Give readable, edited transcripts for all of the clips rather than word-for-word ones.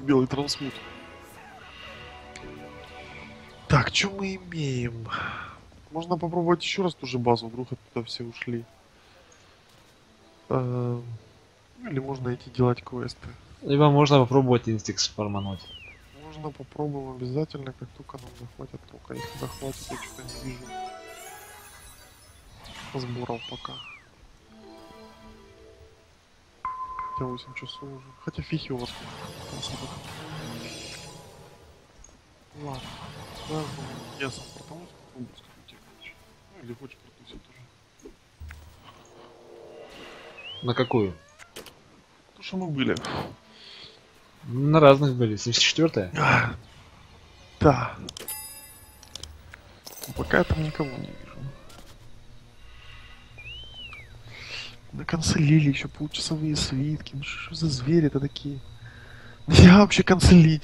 белый трансмут. Так, что мы имеем? Можно попробовать еще раз ту же базу, вдруг оттуда все ушли. Ну, или можно идти делать квесты. Либо можно попробовать инстикс формануть. Можно попробуем обязательно, как только нам захватят только. Если захватят, я что-то не вижу сборов пока. Хотя 8 часов уже. Хотя фиг его возьму. Ладно. Да, я сам протонусь, попробую скажу тебе. Ну или хочешь протусить тоже. На какую? То, что мы были. На разных были. 74-я? Да. Но пока я там никого не вижу. Наканцелили еще получасовые свитки. Ну что за звери-то такие? Я вообще канцелить.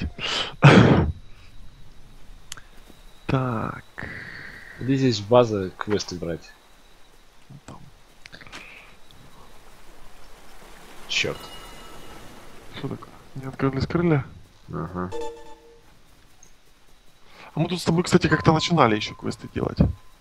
Так. Где здесь база квесты брать? Там. Черт. Что такое? Не открылись крылья? Ага. А мы тут с тобой, кстати, как-то начинали еще квесты делать.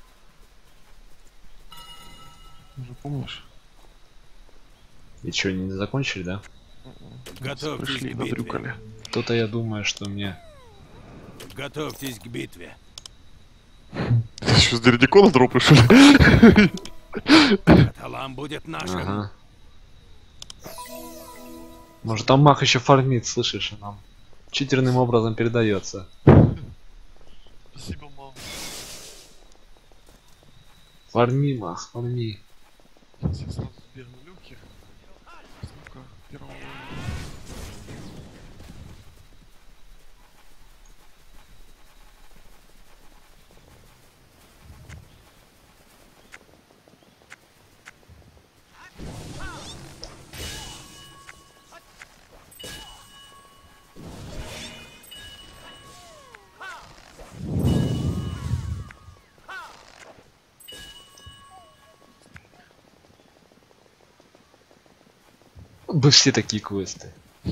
Уже помнишь? И что, не закончили, да? Готовьтесь Пришли и к битве. надрюкали. То-то я думаю, что мне... Готовьтесь к битве. Ты еще с Дердикона дропаешь, что ли? Каталам будет нашим. Ага. Может там мах еще фармит, слышишь, и нам читерным образом передается. Спасибо, мам. Фарми, мах, фарми. Сейчас я сразу сбегну легких. Ну-ка, первого. Бы все такие квесты.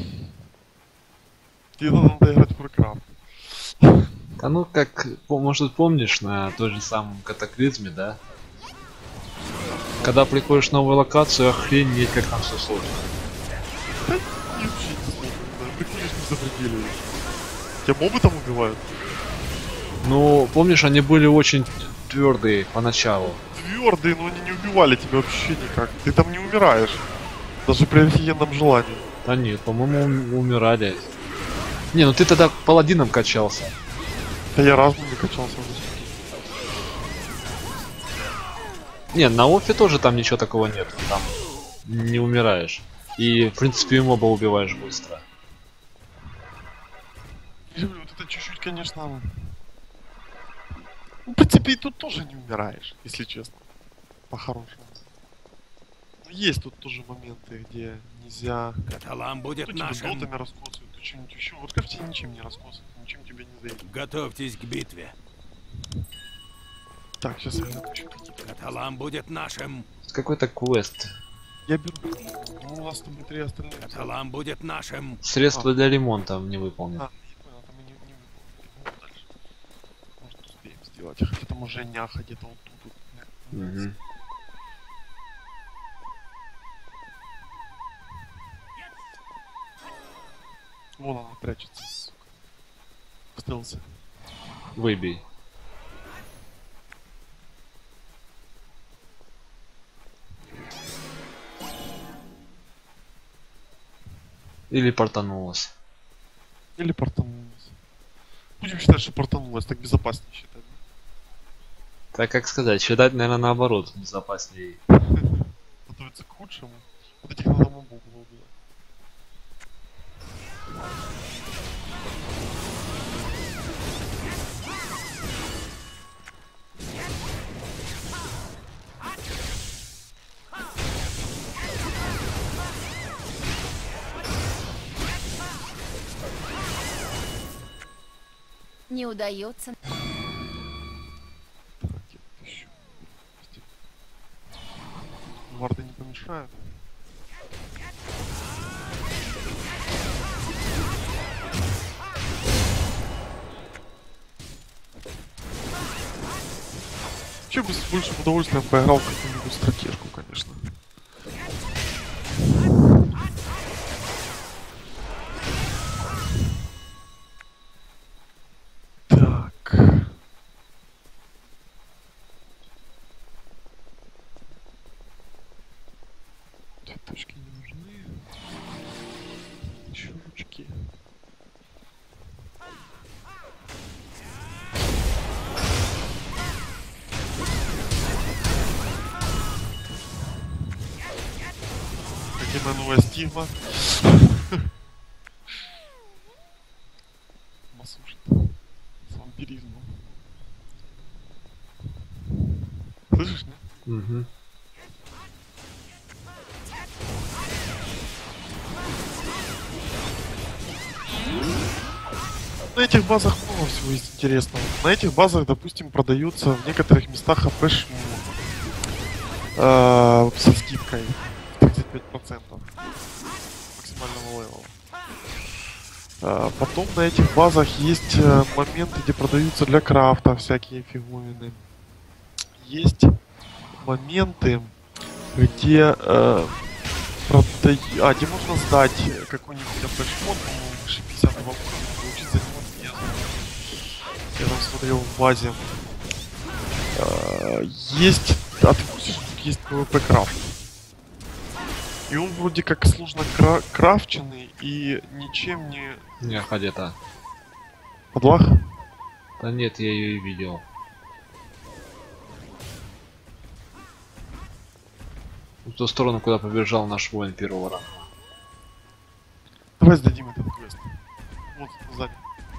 Тебе надо играть в Warcraft. Да ну как, может помнишь на той же самом катаклизме, да? Когда приходишь в новую локацию, охренеть, как там все сложно. Да и вообще не сложно, да. Приходишь не запределиваешь. Тебя мобы там убивают? Ну, помнишь, они были очень твердые поначалу. Твердые, но они не убивали тебя вообще никак. Ты там не умираешь. Даже при офигенном желании. Да нет, по-моему, умирали. Не, ну ты тогда паладином качался. Да я разным не качался уже. Не, на офе тоже там ничего такого нет. Там не умираешь. И, в принципе, и моба убиваешь быстро. Я говорю, вот это чуть-чуть, конечно... Ну, в принципе, и тут тоже не умираешь, если честно. По-хорошему. Но есть тут тоже моменты, где нельзя... Каталам будет То тебя нашим. дотами раскосывают, то что-нибудь еще. Вот как тебе ничем не раскосывают, ничем тебя не заедет. Готовьтесь к битве. Так, сейчас я гляну, что какие-то. Каталам будет нашим. Какой-то квест. Я беру. Ну, у нас с тобой 3 остальные. Каталам будет нашим. Средства для ремонта не выполнено. А, не понял, там мы не выполнили. Ну, дальше. Может, успеем сделать. Хотя там уже няха где-то вот тут. Вот. Мгм. Вон она прячется, сука. В стелсе. Выбей. Или портанулась. Или портанулась. Будем считать, что портанулась, так безопаснее считать. Так как сказать, считать, наверное, наоборот, безопаснее. Готовиться к худшему. Вот этих надо мобов было убивать. Не удается. Так, где тут еще? Варды не помешают. Вообще бы с большим удовольствием поиграл в какую-нибудь стратежку, конечно. Так. Цветочки не нужны. Еще ручки. Какая новая стигма. Масушит. С вампиризмом. Слышишь, не? Угу. На этих базах много всего есть интересного. На этих базах, допустим, продаются в некоторых местах АП со скидкой 35% максимального левела. Потом на этих базах есть моменты, где продаются для крафта всякие фиговины. Есть моменты, где где можно сдать какой-нибудь АП-шмот, по-моему, выше 50 уровня, получить за него съезд. Я там смотрел в базе. Есть от 8 штук есть PvP крафт. И он вроде как сложно крафченный и ничем не... Не, где-то. Подлах? Да нет, я ее и видел. В ту сторону, куда побежал наш воин первого ранга. Давай сдадим этот квест. Вот, сзади.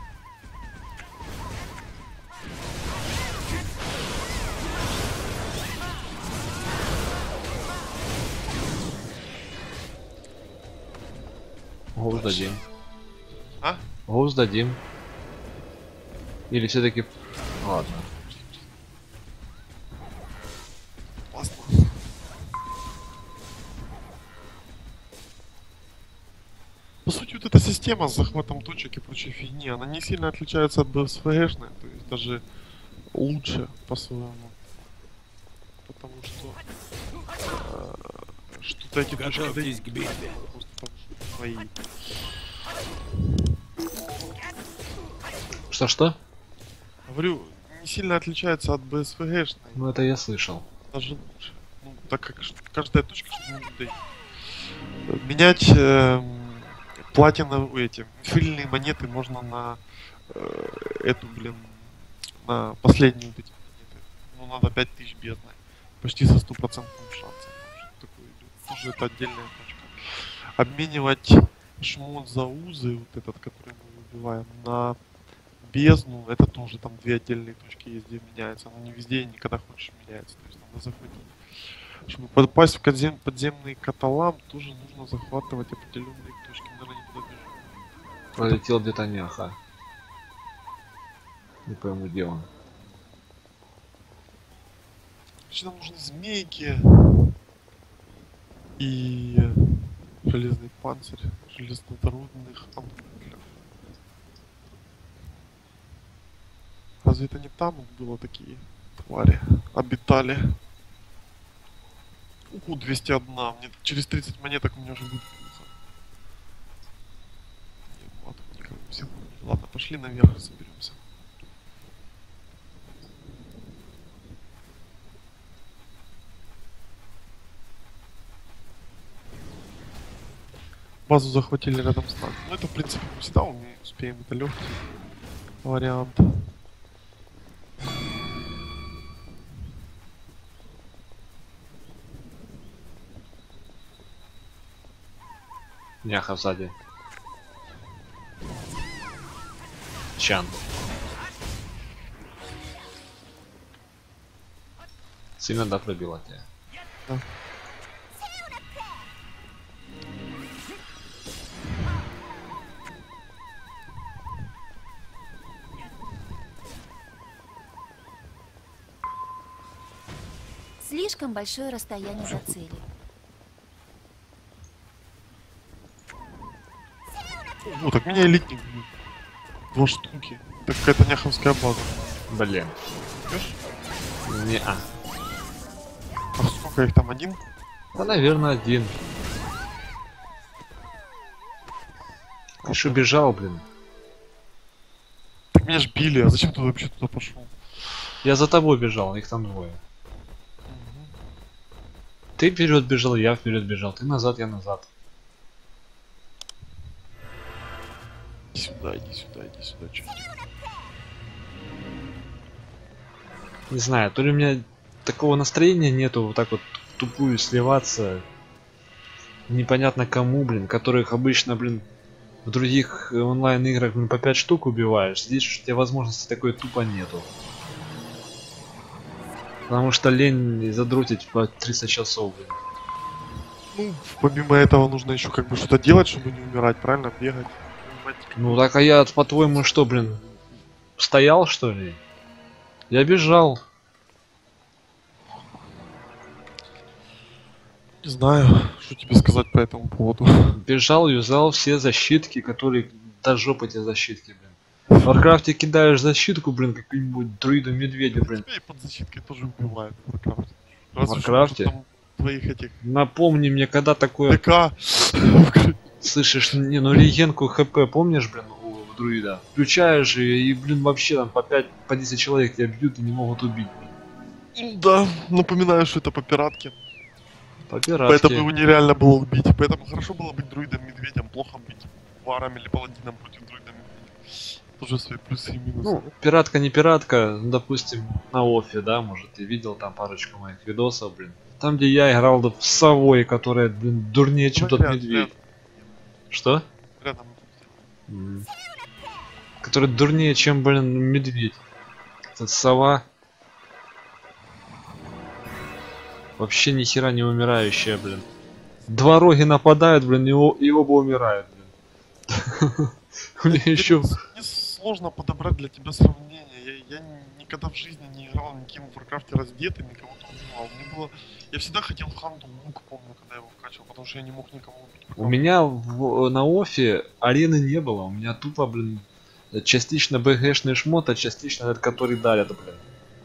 Гоу сдадим. А? Гоу сдадим. Или все-таки... Ладно. Классно. По сути, вот эта система с захватом точек и прочей фигни, она не сильно отличается от BSFG-шной, то есть даже лучше по-своему. Потому что что-то эти точки Готовьтесь к битве. просто там свои. Что-что? Говорю, не сильно отличается от BSFG-шной, Ну это я слышал. даже лучше. Ну, так как каждая точка что-то дает. Менять платиновые эти фильные монеты можно на эту, блин, на последние вот эти монеты. Ну, надо 5000 бедной. Почти со 100% шансом. Что такое идет. Тоже это отдельная точка. Обменивать шмот за узы, вот этот, который мы выбиваем, на бездну, это тоже там две отдельные точки есть, где меняется. Но не везде и не когда хочешь меняется. То есть надо заходить. Чтобы попасть в подземный каталам, тоже нужно захватывать определенные точки. Наверное, не туда бежим. Пролетел где-то няха. Не пойму, где он. Значит, нам нужны змейки и железный панцирь железнодородных амбулов. Разве это не там было такие твари? Обитали. Уху, 201. Мне через 30 монеток мне уже будет плохо. Нет, ладно, никого не всех. Ладно, пошли наверх, соберемся. Базу захватили рядом с нами. Ну это в принципе мы всегда успеем, это легкий вариант. Няха сзади. Чан. Сильно да пробила тебя. Да. Слишком большое расстояние до цели. О, так меня элитник бьют. 2 штуки. Это какая-то няховская база. Блин. Видишь? Не-а. А сколько их там, один? Да, наверное, один. Ты ж убежал, блин. Так меня ж били, а зачем ты вообще туда пошел? Я за тобой бежал, их там двое. Ты вперед бежал, я вперед бежал. Ты назад, я назад. Иди сюда, иди сюда, иди сюда, чё? Не знаю, то ли у меня такого настроения нету, вот так вот в тупую сливаться. Непонятно кому, блин, которых обычно, блин, в других онлайн играх, блин, по 5 штук убиваешь. Здесь у тебя возможности такой тупо нету. Потому что лень задротить по 300 часов, блин. Ну, помимо этого нужно еще как бы что-то делать, чтобы не умирать, правильно? Бегать. Ну так а я, по-твоему, что, блин, стоял, что ли? Я бежал. Не знаю, что тебе сказать по этому поводу. Бежал, юзал все защитки, которые до жопы тебе защитки, блин. В Варкрафте кидаешь защитку, блин, какую-нибудь друиду медведя, блин. Тебя и под защиткой тоже убивают в Warcraft. В Warcraft? Там твоих этих Напомни мне, когда такое... ТК. Слышишь, не, ну регенку ХП, помнишь, блин, у друида? Включаешь и, блин, вообще там по 5, по 10 человек тебя бьют и не могут убить, блин. Да, напоминаю, что это по пиратке. По пиратке. Поэтому его нереально было убить. Поэтому хорошо было быть друидом-медведем, плохо быть варом или паладином против друида-медведя. Тоже свои плюсы и минусы. Ну, пиратка не пиратка, ну, допустим, на Офе, да, может, ты видел там парочку моих видосов, блин. Там, где я играл да, в совой, которая, блин, дурнее, чем тот Рядом, медведь. Что? Рядом. Который дурнее, чем, блин, медведь. Этот сова. Вообще ни хера не умирающая, блин. Два роги нападают, блин, и оба умирают, блин. У меня еще... Мне сложно подобрать для тебя сравнение. Я никогда в жизни не играл никем в Warcraft раздетым, никого не убивал. Мне было... Я всегда хотел Ханту лук, помню, когда я его вкачивал, потому что я не мог никого убить. У меня на Офе арены не было. У меня тупо, блин, частично БГшный шмот, а частично этот, который дарят, блин.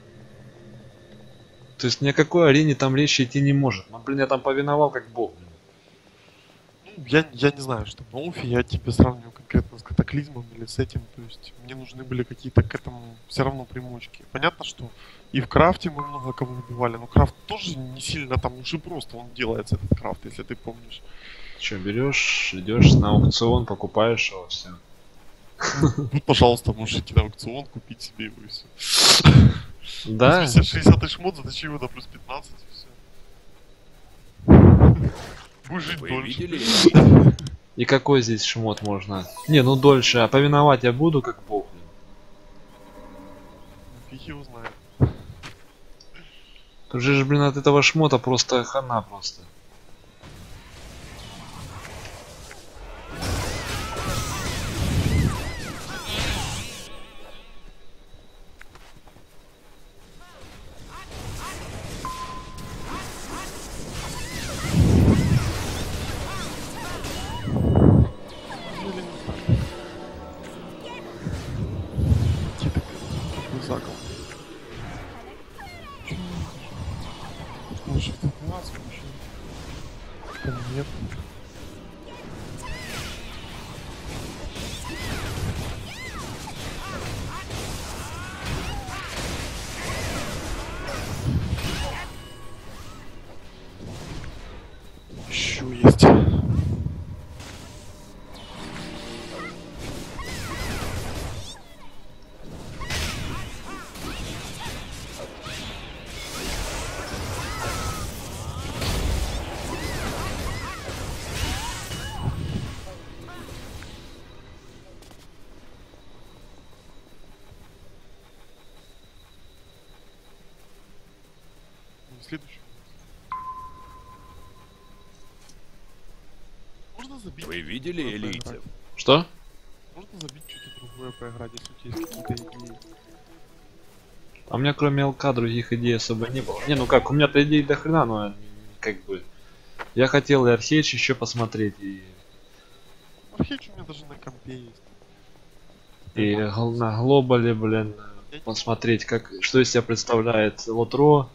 То есть ни о какой арене там речи идти не может. Ну, блин, я там повиновал как бог, блин. Ну, я не знаю, что на Уфе я тебе сравниваю конкретно с катаклизмом или с этим. То есть мне нужны были какие-то к этому все равно примочки. Понятно, что и в крафте мы много кого убивали, но крафт тоже не сильно там уж и просто он делается, этот крафт, если ты помнишь. Че, берешь, идешь на аукцион, покупаешь его, все. Ну, пожалуйста, можешь идти на аукцион, купить себе его и все. Да? 60 шмот, затащи его до плюс 15 и все. Будешь жить Вы дольше. видели? И какой здесь шмот можно? Не, ну дольше, а повиновать я буду как бог, блин. Фиг его знает. Тут же, блин, от этого шмота просто хана просто. Закол. Может, в 15 еще? Там нет. Еще есть. Следующий. Можно забить? Вы видели другое элийцев? поиграть? Что? Можно забить что-то другое поиграть, если у тебя есть какие-то идеи? А у меня кроме ЛК других идей особо не было. Не, ну как, у меня-то идей до хрена, но как бы... Я хотел и Архейдж еще посмотреть, и Архейдж у меня даже на компе есть. на Глобале, блин, посмотреть, как, что из себя представляет Лотро.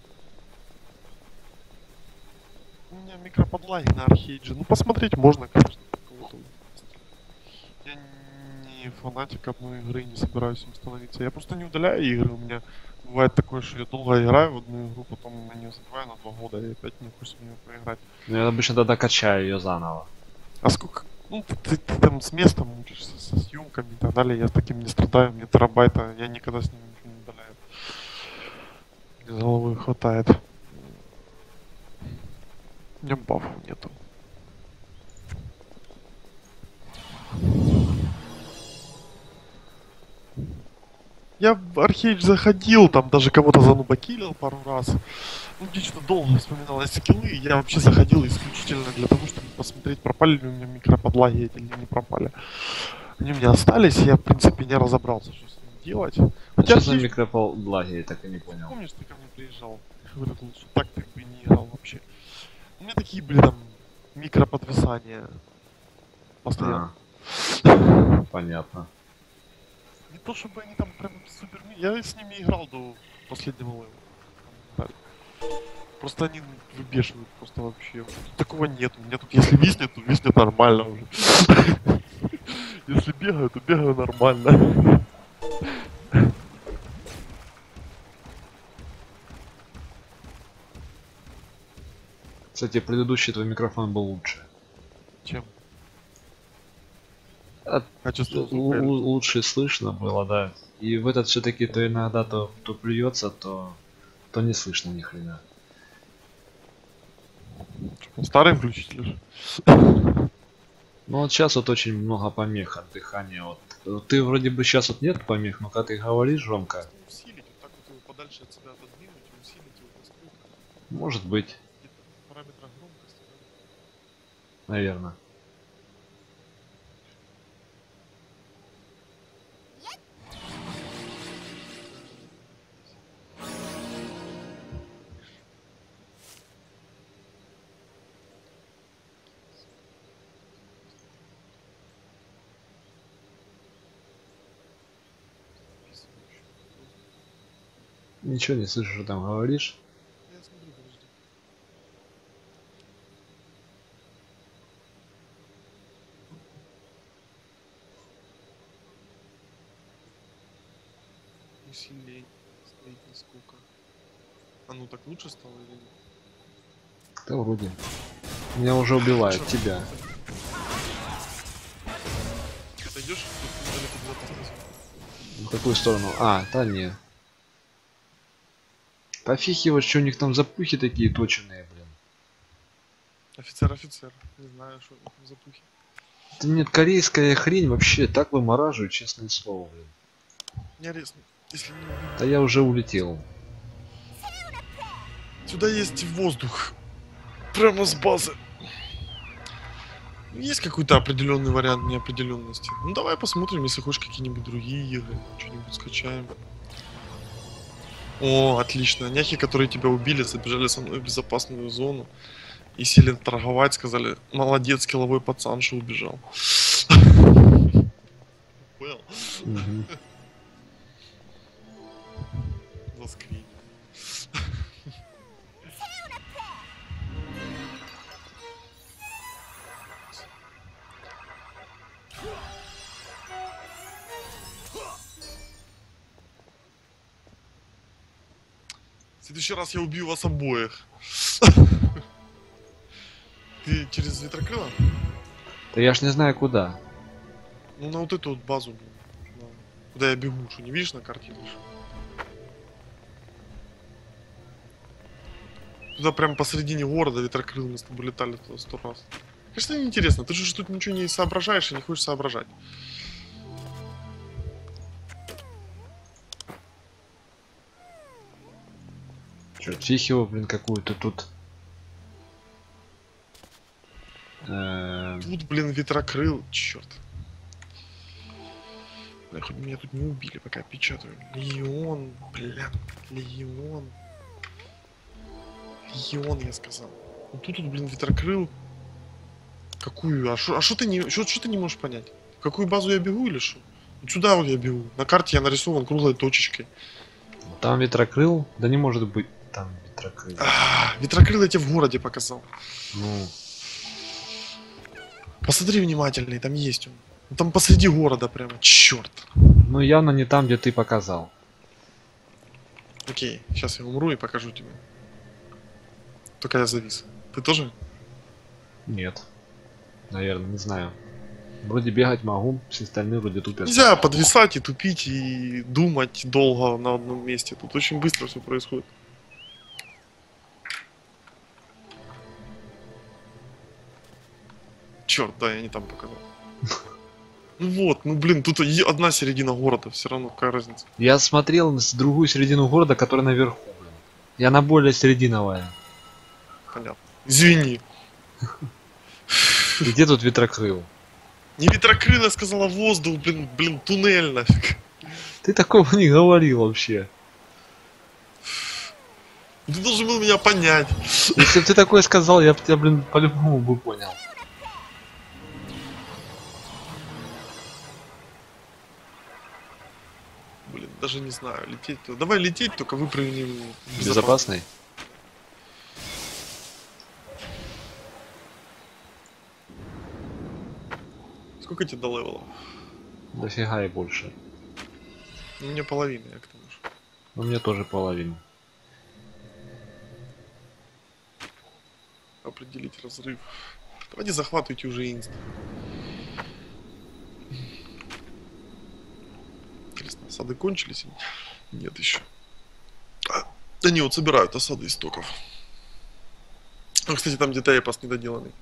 У меня микроподлаги на архейдже. Ну посмотреть можно, конечно, кого-то. Я не фанатик одной игры, не собираюсь им становиться. Я просто не удаляю игры. У меня бывает такое, что я долго играю в одну игру, потом на нее забываю на 2 года и опять не хочется в нее поиграть. Ну, я обычно тогда качаю ее заново. А сколько? Ну, ты там с местом учишься, со съемками и так далее. Я с таким не страдаю, мне терабайта, я никогда с ним ничего не удаляю. Мне головы хватает. У меня бафов нету. Я в Архейдж заходил, там даже кого-то занубакилил пару раз. Ну, лично долго вспоминал скиллы, и я вообще заходил исключительно для того, чтобы посмотреть, пропали ли у меня микроподлаги эти или не пропали. Они у меня остались, я, в принципе, не разобрался, что с ними делать. Хотя, Что за Архейдж, микроподлаги, я так и не понял. помнишь, ты ко мне приезжал? Я говорю, лучше так ты бы и не играл вообще. У меня такие были там микроподвисания постоянно. Понятно. Не то чтобы они там прям супер... Я с ними играл до последнего левела. Просто они выбешивают просто вообще. Тут такого нет. У меня тут если виснет, то виснет нормально уже. Если бегаю, то бегаю нормально. Кстати, предыдущий твой микрофон был лучше. Чем? А, Качество звука. лучше слышно было, да. И в этот все-таки то иногда то плюется, то не слышно ни хрена. Старый включитель же. Ну вот сейчас вот очень много помех от дыхания. Вот. Ты вроде бы сейчас вот нет помех, но когда ты говоришь громко, Усилить, вот так вот его подальше от себя отодвинуть и усилить его насколько. может быть, Где-то в параметрах громкости. наверное. Ничего не слышу, что там говоришь. Я смотрю, подожди. Усиление стоит нисколько. А ну так лучше стало или нет? Да вроде. Меня уже убивают, тебя. Ты идешь далеко безопасности? В какую сторону? А, да не. Пофиг его, что у них там запухи такие точенные, блин. Офицер. Не знаю, что там за пухи. Это нет, корейская хрень вообще так вымораживает, честное слово, блин. Не резно. Если не... Да я уже улетел. Сюда есть воздух. Прямо с базы. Есть какой-то определенный вариант неопределенности. Ну давай посмотрим, если хочешь какие-нибудь другие игры. Что-нибудь скачаем. О, отлично. Няхи, которые тебя убили, забежали со мной в безопасную зону. И сели торговать, сказали, молодец, скилловой пацан, что убежал. Понял? Мгм. Заскрин. В следующий раз я убью вас обоих. Ты через ветрокрыло? Да я ж не знаю куда. Ну на вот эту вот базу, блин. Да. Куда я бегу, что не видишь на карте лишь? Туда прям посредине города ветрокрыл, мы с тобой летали туда 100 раз. Конечно, неинтересно, ты же тут ничего не соображаешь и не хочешь соображать. Чё, психио, блин, какую-то тут. Тут, блин, ветрокрыл, черт. Бля, хоть меня тут не убили, пока я печатаю. Легион, бля, Легион. Легион, я сказал. Ну тут, блин, ветрокрыл. Какую? А что ты не можешь понять? В какую базу я бегу или что? Сюда вот я бегу. На карте я нарисован круглой точечкой. Там ветрокрыл? Да не может быть там ветрокрыл. Ветрокрыл я тебе в городе показал. Ну, Посмотри внимательней, там есть он. Ну, там посреди города прямо. Черт. ну явно не там, где ты показал. Окей, сейчас я умру и покажу тебе. Только я завис. Ты тоже? Нет. Наверное, не знаю. Вроде бегать могу, все остальные вроде тупят. Нельзя подвисать и тупить и думать долго на одном месте. Тут очень быстро все происходит. Черт, да, я не там показал. Ну вот, ну блин, тут одна середина города, все равно какая разница. Я смотрел с другую середину города, которая наверху, блин. И она более серединовая. Понятно. Извини. И где тут ветрокрыл? Не ветрокрыл, я сказала воздух, блин, туннель нафиг. Ты такого не говорил вообще. Ты должен был меня понять. Если бы ты такое сказал, я бы тебя, блин, по-любому бы понял. Блин, даже не знаю, лететь. Давай лететь, только выпрыгнем Безопасный? Сколько тебе до левела? Дофига и больше. Ну, мне половина, я к тому же. Но мне тоже половина. Определить разрыв. Давайте захватывайте уже инст. Интересно, осады кончились? Нет еще. Да не, вот собирают осады истоков. Ну, кстати, там где-то эпос недоделанный.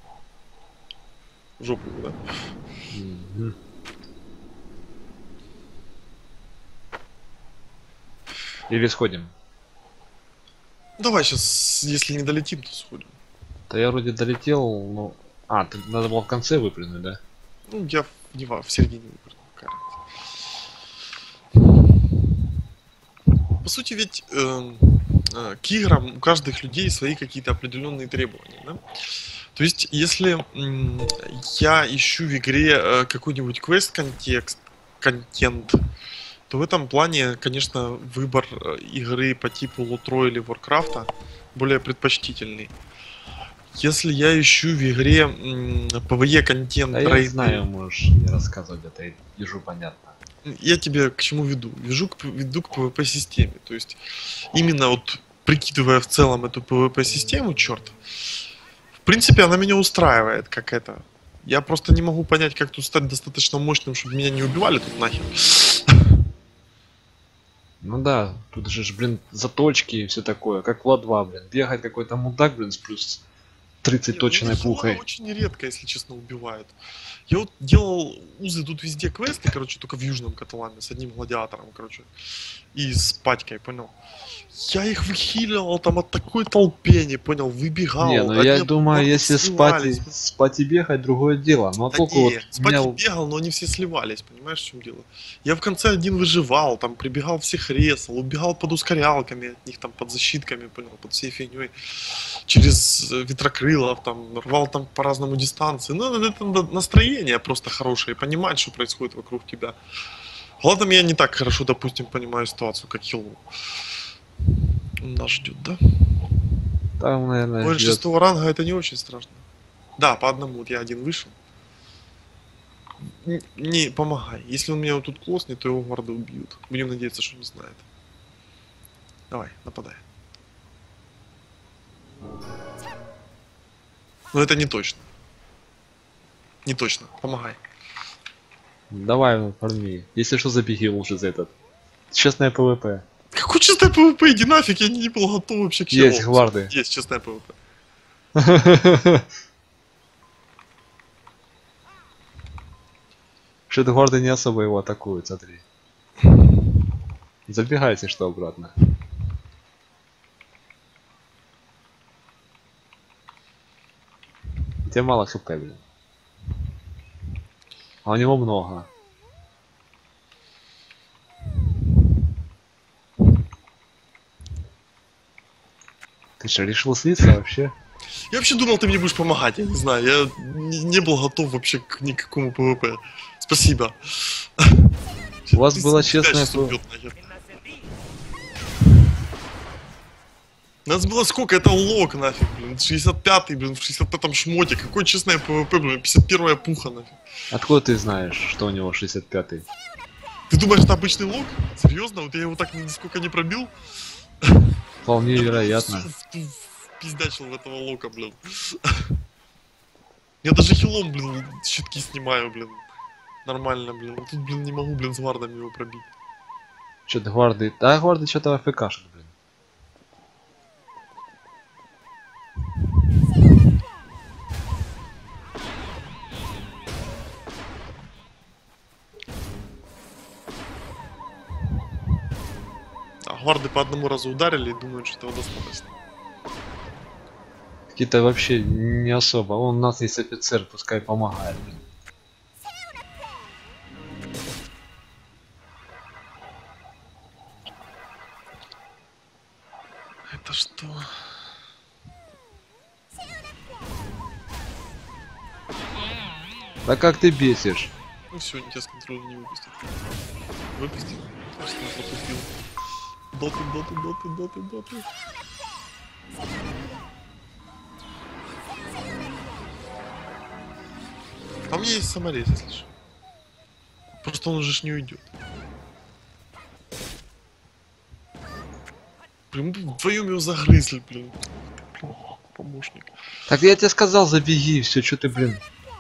В жопу, да? Мгм. Или сходим? Давай сейчас, если не долетим, то сходим. Да я вроде долетел, но... А, надо было в конце выпрыгнуть, да? Ну, я в середине выбрал. По сути, ведь к играм у каждых людей свои какие-то определенные требования, да? То есть, если я ищу в игре какой-нибудь контент, то в этом плане, конечно, выбор игры по типу Лутро или Warcraft более предпочтительный. Если я ищу в игре PvE контент, Да я знаю, можешь не рассказывать, это я вижу понятно. я тебе к чему веду? Веду к PvP системе. То есть, именно вот прикидывая в целом эту PvP систему, черт, в принципе, она меня устраивает, как это. Я просто не могу понять, как тут стать достаточно мощным, чтобы меня не убивали тут нахер. Ну да, тут же, блин, заточки и все такое, как в Ла 2, блин. Бегает какой-то мудак, блин, с плюс 30 точенной пухой. Очень редко, если честно, убивают. Я вот делал узы тут везде квесты, короче, только в Южном Каталане, с одним гладиатором, короче. И с патькой, понял? Я их выхиливал там от такой толпени, понял, выбегал. Не, ну я думаю, если спать и бегать, другое дело. Но Да только не, вот спать меня... я бегал, но они все сливались, понимаешь, в чем дело? Я в конце один выживал, там прибегал, всех резал, убегал под ускорялками от них, там под защитками, понял, под всей фигней, через ветрокрылов, там, рвал там по разному дистанции. Ну, это настроение просто хорошее, понимать, что происходит вокруг тебя. Ладно, я не так хорошо, допустим, понимаю ситуацию, как Хилл. Нас ждет, да? Там, наверное, Воин ждет... 6 ранга это не очень страшно. Да, по одному, вот я один вышел. Не помогай. Если он меня вот тут клоснет, то его гварды убьют. Будем надеяться, что не знает. Давай, нападай. Но это не точно. Не точно. Помогай. Давай, парни. Если что, забеги лучше за этот. Честное ПВП. Какой честный ПВП? Иди нафиг, я не был готов вообще к Есть челу. гварды. Есть честное ПВП. Шедгварды не особо его атакуют, смотри. Забегайте, что обратно. У тебя мало хп, блин. А у него много. Ты что, решил слиться вообще? Я вообще думал, ты мне будешь помогать, я не знаю. Я не был готов вообще к никакому ПВП. Спасибо. У вас была честная Нас было сколько? Это лог нафиг, блин. 65-й, блин, в 65-м шмоте. Какой честное ПВП, блин, 51-я пуха нафиг. Откуда ты знаешь, что у него 65-й? Ты думаешь, это обычный лог? Серьезно? Вот я его так нисколько не пробил? Вполне вероятно. Пиздячил в этого лока, блин. Я даже хилом, блин, щитки снимаю, блин. Нормально, блин. Тут, блин, не могу, блин, с вардами его пробить. Что-то гварды... Да, гварды что-то АФКшек, блин. А гварды по одному разу ударили и думают, что этого достаточно. Какие-то вообще не особо. Он у нас есть офицер, пускай помогает, блин. Это что? Да как ты бесишь? Ну все, тебя с контроля не выпустят. Выпустил? Точно пропустил. Доты. А у меня есть саморез, если что. Просто он уже ж не уйдет. Блин, мы вдвоем его загрызли, блин. Помощник. Так я тебе сказал, забеги, все, что ты, блин.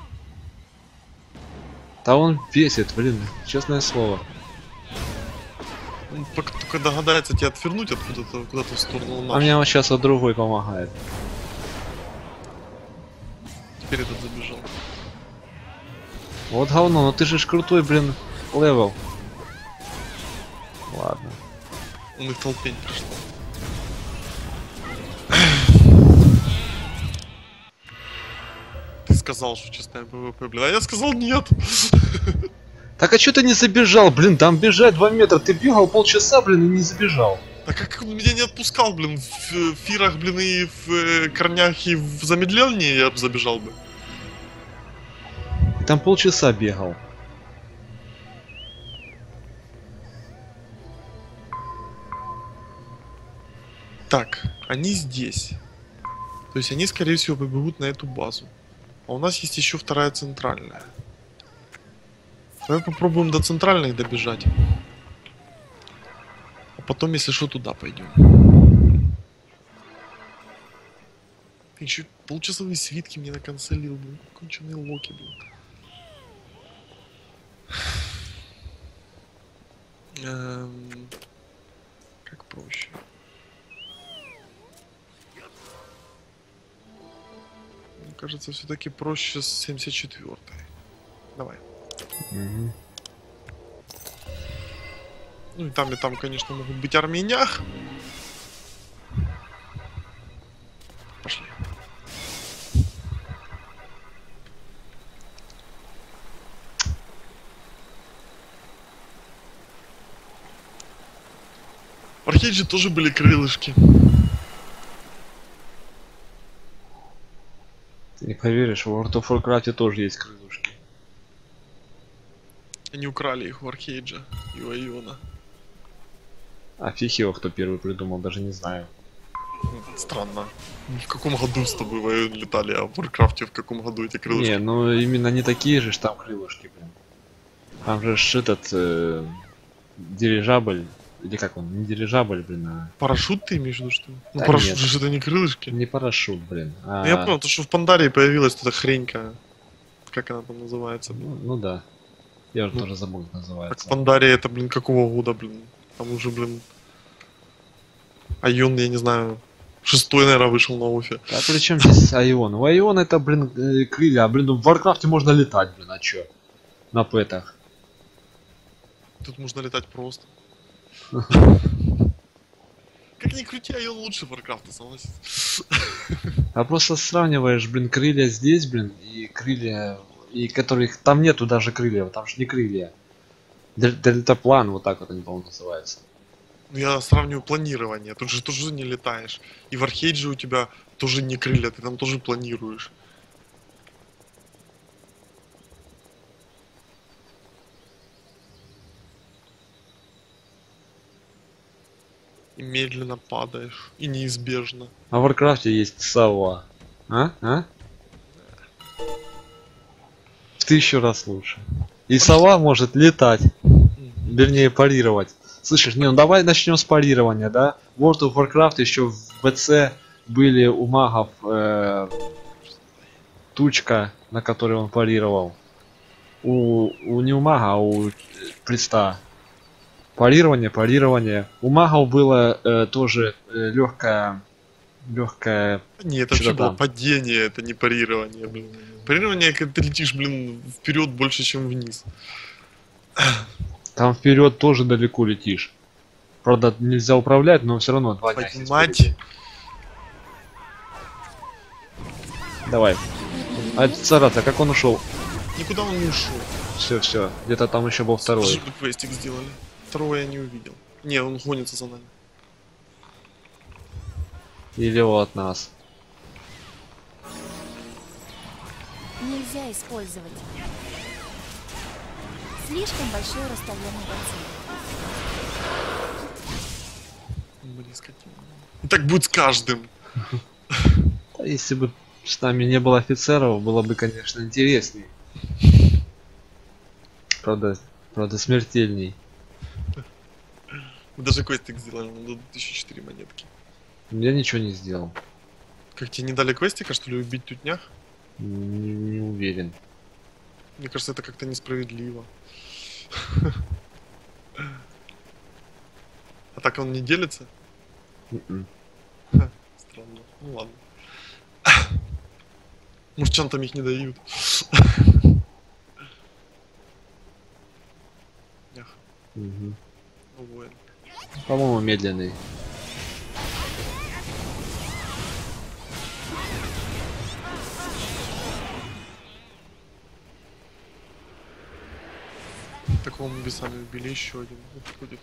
Да он бесит, блин, честное слово. Он только догадается тебя отвернуть откуда-то куда-то в сторону А нашей. мне вот сейчас вот другой помогает. Теперь этот забежал. Вот говно, ну ты же ж крутой, блин, левел. Ладно. Он их толпень пришел. Ты сказал, что честное ПВП, блин. А я сказал нет. Так а чё ты не забежал, блин, там бежать 2 метра, ты бегал полчаса, блин, и не забежал. Так как он меня не отпускал, блин, в фирах, блин, и в корнях, и в замедлении я бы забежал бы. Ты там полчаса бегал. Так, они здесь. То есть они, скорее всего, побегут на эту базу. А у нас есть еще вторая центральная. Давай попробуем до центральной добежать. А потом, если что, туда пойдем. Ты еще полчасовые свитки мне наканцелил, блин. Конченые локи, блин. Как проще? Мне кажется, все-таки проще с 74-й. Давай. Угу. Ну и там, конечно, могут быть армейнях. Пошли. В Архейдже тоже были крылышки. Ты не поверишь, в World of Warcraft тоже есть крылышки. Они украли их у Архейджа и у Айона. А фиг его кто первый придумал, даже не знаю. Странно. В каком году с тобой в Айон летали, а в Варкрафте в каком году эти крылышки? Не, ну именно не такие же ж там крылышки, блин. Там же ж этот дирижабль, или как он, не дирижабль, блин, а... Парашют ты имеешь в виду, что ли? Ну Да парашют нет. же это не крылышки. Не парашют, блин. А... Ну, я понял, то что в Пандарии появилась эта хренька. Как она там называется? Ну да. Я уже Ну, тоже забыл, как Так называется. Пандария это, блин, какого года, блин? Там уже, блин... Айон, я не знаю, 6-й, наверное, вышел на офе. А при чем здесь Айон? У Айон это, блин, крылья, а, блин, в Варкрафте можно летать, блин, а чё? На пэтах. Тут можно летать просто. Как ни крути, Айон лучше Варкрафта, согласен. А просто сравниваешь, блин, крылья здесь, блин, и крылья, и которых там нету даже крыльев, там же не крылья. Дельтаплан, вот так вот они, по-моему, называются. Ну, я сравниваю планирование. Тут же тоже не летаешь. И в Архейдже у тебя тоже не крылья, ты там тоже планируешь. И медленно падаешь. И неизбежно. А в Варкрафте есть сова. А? В 1000 раз лучше. И сова может летать. Вернее, парировать. Слышишь, не, ну давай начнем с парирования, да? В World of Warcraft еще в ВЦ были у магов тучка, на которой он парировал. У не у мага, а у приста. Парирование. У магов было тоже легкое. Не, это Что-то вообще было там. падение, это не парирование, блин. Парирование, когда ты летишь, блин, вперед больше, чем вниз. Там вперед тоже далеко летишь. Правда, нельзя управлять, но все равно два дня. Твою мать. Давай. А царата, как он ушел? Никуда он не ушел. Все. Где-то там еще был второй. Скажи, квестик сделали. Второго я не увидел. Не, он гонится за нами. Или от нас. Нельзя использовать. Слишком большое расстояние до цели. Блин, скотина. И так будет с каждым. Да, если бы с нами не было офицеров, было бы, конечно, интересней. Правда смертельней. Мы даже квестик сделали, нам дадут 1004 монетки. Я ничего не сделал. Как тебе не дали квестика, что ли, убить тутнях? Не уверен. Мне кажется, это как-то несправедливо. А так он не делится? М-м. Странно. Ну ладно. Может, чем там их не дают? Эх, Мгм. ну воин. По-моему, медленный. Такого мы без сами убили, еще один будет.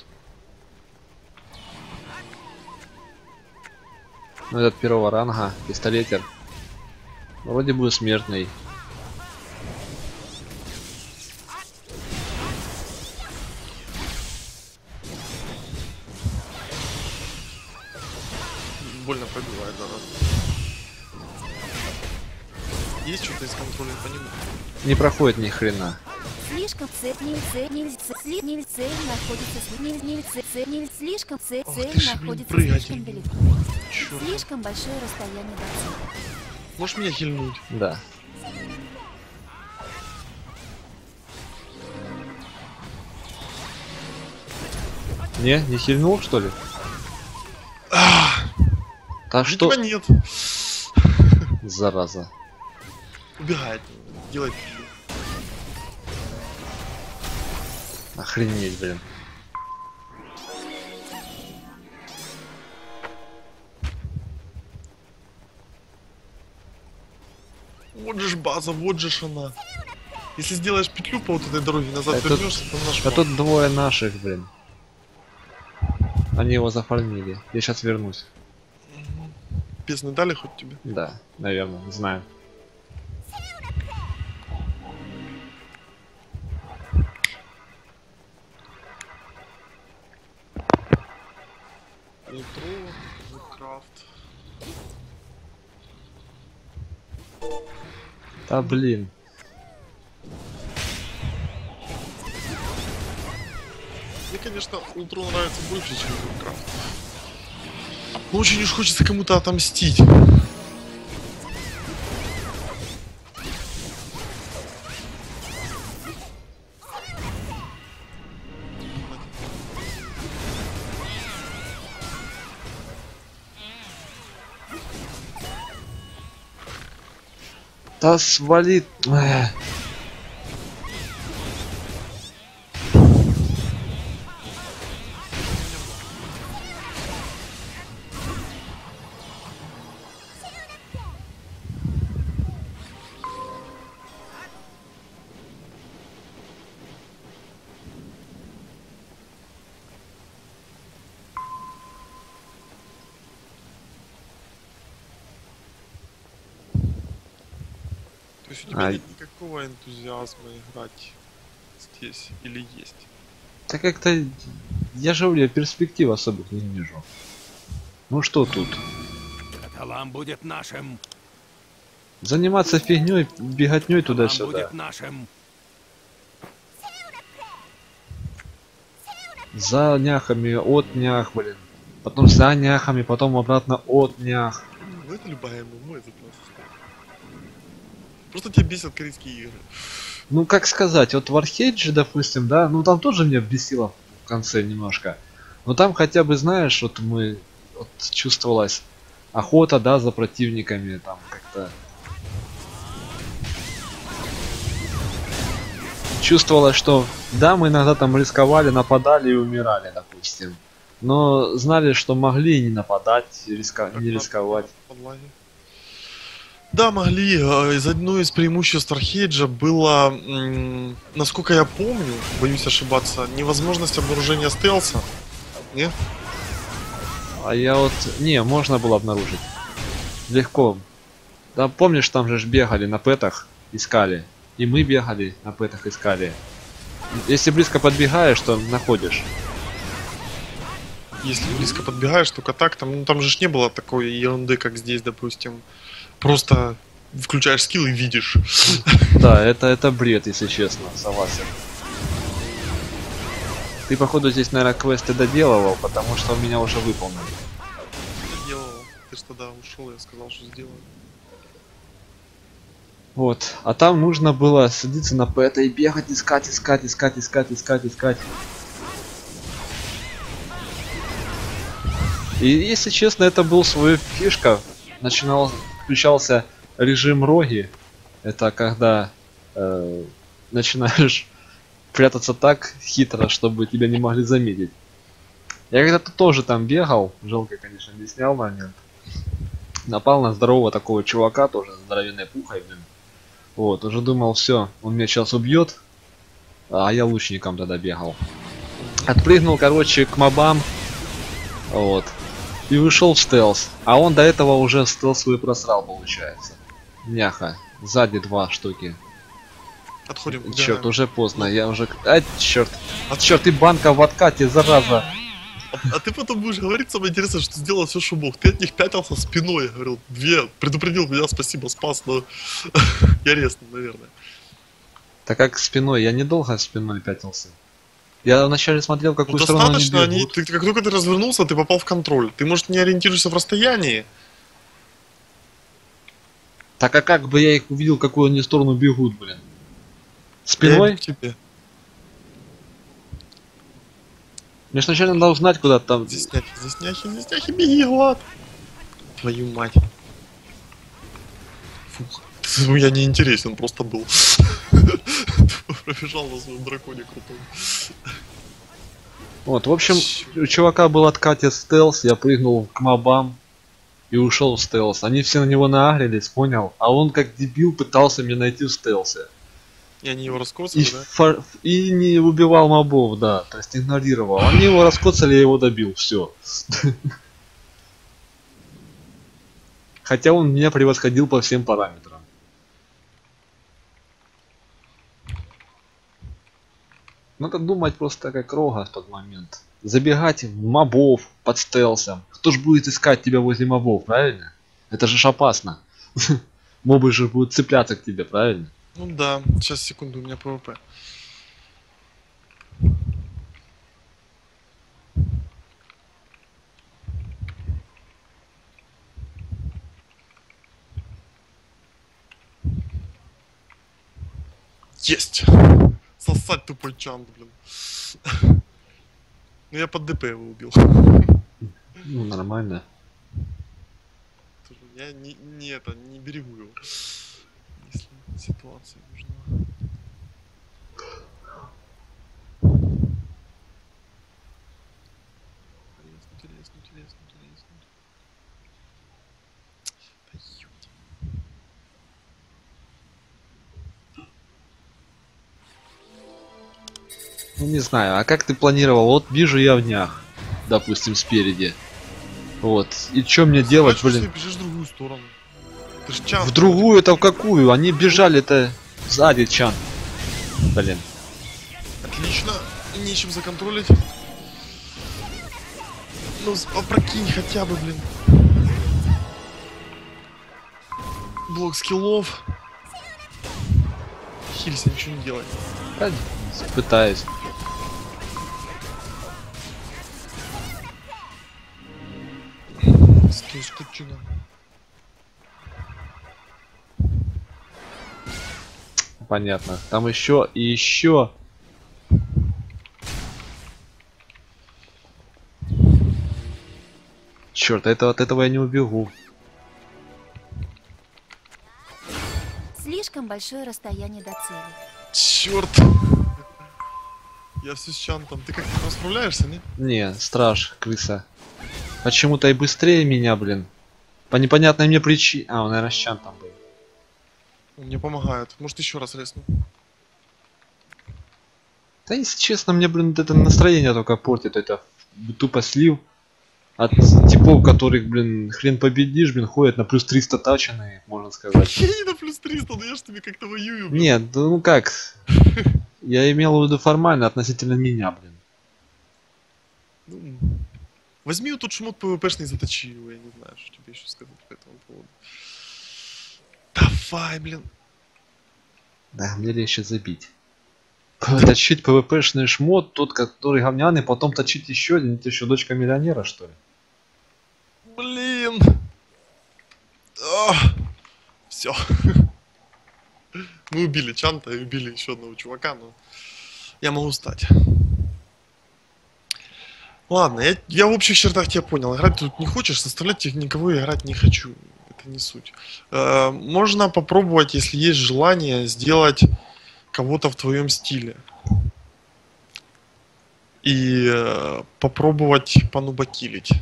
Ну, этот первого ранга, пистолетер. Вроде бы смертный. Больно пробивает, да. Есть что-то из контроля по нему? Не проходит ни хрена. Слишком цель находится слишком цель Ох ты ж, блин, находится прыгатель. слишком далеко. Чёрт. Слишком большое расстояние до цели. Можешь меня хильнуть? Да. Не хильнул, что ли? Да что? Тебя нет. Зараза. Убегает. Делает. Охренеть, блин. Вот же ж база, вот же ж она. Если сделаешь петлю по вот этой дороге, назад Это- вернешься, то наш А тут двое наших, блин. Они его зафармили. Я сейчас вернусь. Песни дали хоть тебе? Да, наверное, не знаю. Утро, Warcraft. Да блин. Мне, конечно, Ултрон нравится больше, чем Warcraft. Но очень уж хочется кому-то отомстить. Да свали. То есть у тебя Ай. нет никакого энтузиазма играть здесь или есть? Да как-то Я же говорю, я перспектив особых не вижу. Ну что тут? Каталам будет нашим. Заниматься фигней, беготней Каталам туда-сюда. будет нашим. За няхами, от нях, блин. Потом за няхами, потом обратно от нях. Ну это любая ММО, это просто тебя бесят корейские игры. Ну как сказать, вот в Warhedge, допустим, да, ну там тоже меня бесило в конце немножко. Но там хотя бы, знаешь, вот мы вот чувствовалась охота, да, за противниками, там как-то чувствовалось, что да, мы иногда там рисковали, нападали и умирали, допустим. Но знали, что могли не нападать, не рисковать. Онлайне. Да, могли. Из одно из преимуществ Warhedge было, насколько я помню, боюсь ошибаться, невозможность обнаружения стелса. Не? А я вот... Не, можно было обнаружить. Легко. Да помнишь, там же ж бегали на пэтах, искали. И мы бегали на пэтах, искали. Если близко подбегаешь, то находишь. Если близко подбегаешь, только так, там, ну, там же ж не было такой ерунды, как здесь, допустим. Просто включаешь скилл и видишь. Да, это бред, если честно, согласен. Ты, походу, здесь, наверное, квесты доделывал, потому что у меня уже выполнен. Я делал. Ты ж тогда ушел, я сказал, что сделаю. Вот. А там нужно было садиться на пэта и бегать, искать. И, если честно, это был своя фишка. Включался режим роги. Это когда начинаешь прятаться так хитро, чтобы тебя не могли заметить. Я когда-то тоже там бегал, жалко, конечно, не снял момент. Напал на здорового такого чувака, тоже здоровенной пухой, блин. Вот, уже думал, все, он меня сейчас убьет, а я лучником тогда бегал. Отпрыгнул, короче, к мобам, вот, и вышел в стелс. А он до этого уже стелс свой просрал, получается. Няха, сзади 2 штуки. Отходим. Черт, уже поздно, я уже... А, черт. Черт, и банка в откате, зараза. А ты потом будешь говорить, самое интересное, что сделал все, что мог. Ты от них пятился спиной, говорил, 2, предупредил меня, спасибо, спас, но я резко, наверное. Так как спиной, я недолго спиной пятился. Я вначале смотрел, какую сторону они достаточно, бегут. как только ты развернулся, ты попал в контроль. Ты, может, не ориентируешься в расстоянии? Так а как бы я их увидел, какую они сторону бегут, блин? Я Спиной? иду к тебе. Мне ж вначале надо узнать, куда там. Здесь няхи, беги, Влад. Твою мать. Фух. Я не интересен, просто был. Пробежал на своем драконе крутой. Вот, в общем, у чувака был откатец стелс, я прыгнул к мобам и ушел в стелс. Они все на него наагрились, понял? А он как дебил пытался меня найти в стелсе. И они его раскоцали, И, да? и не убивал мобов, да, то есть игнорировал. Они его раскоцали, я его добил, все. Хотя он меня превосходил по всем параметрам. Надо думать просто как рога в тот момент. Забегать в мобов под стелсом. Кто ж будет искать тебя возле мобов, правильно? Это же ж опасно. Мобы же будут цепляться к тебе, правильно? Ну да, сейчас, секунду, у меня ПВП. Есть! Сосать тупой чант, блин. Ну я под ДП его убил. Ну, нормально. Я не берегу его. Если ситуация нужна. Интересно. Да ёпта. Ну не знаю, а как ты планировал? Вот вижу я в днях, допустим, спереди. Вот. И что мне делать, Значит, блин? ты бежишь в другую сторону. Ты ж чант. В другую-то в какую? Они бежали-то сзади, Чан. Блин. Отлично. Нечем законтролить. Ну, опрокинь хотя бы, блин. Блок скиллов. Хилься, ничего не делай. Да, пытаюсь. Стой, скотчина. Понятно. Там еще и еще. Черт, это от этого я не убегу. Слишком большое расстояние до цели. Черт! Я все с чантом. Ты как-то там справляешься, не? Не, страж, крыса. Почему-то и быстрее меня, блин. По непонятной мне причине. А, он, наверное, с чантом был. Он мне помогает. Может, еще раз резну. Да, если честно, мне, блин, это настроение только портит. Это тупо слив от типов, которых, блин, хрен победишь, блин, ходят на плюс 300 тачаные, можно сказать. Я не на плюс 300, но я ж тебе как-то воюю, блин. Нет, ну как? Я имел в виду формально относительно меня, блин. Ну, возьми вот тот шмот ПВПшный заточи его, я не знаю, что тебе еще сказать по этому поводу. Давай, блин. Да, мне легче забить. Точить ПВПшный шмот, тот, который говняный, потом точить еще один, это еще дочка миллионера, что ли? Блин. Все. Мы убили Чанта и убили еще одного чувака, но я могу встать. Ладно, я в общих чертах тебя понял. Играть тут не хочешь, заставлять никого играть не хочу. Это не суть. Можно попробовать, если есть желание, сделать кого-то в твоем стиле. И попробовать понубакилить.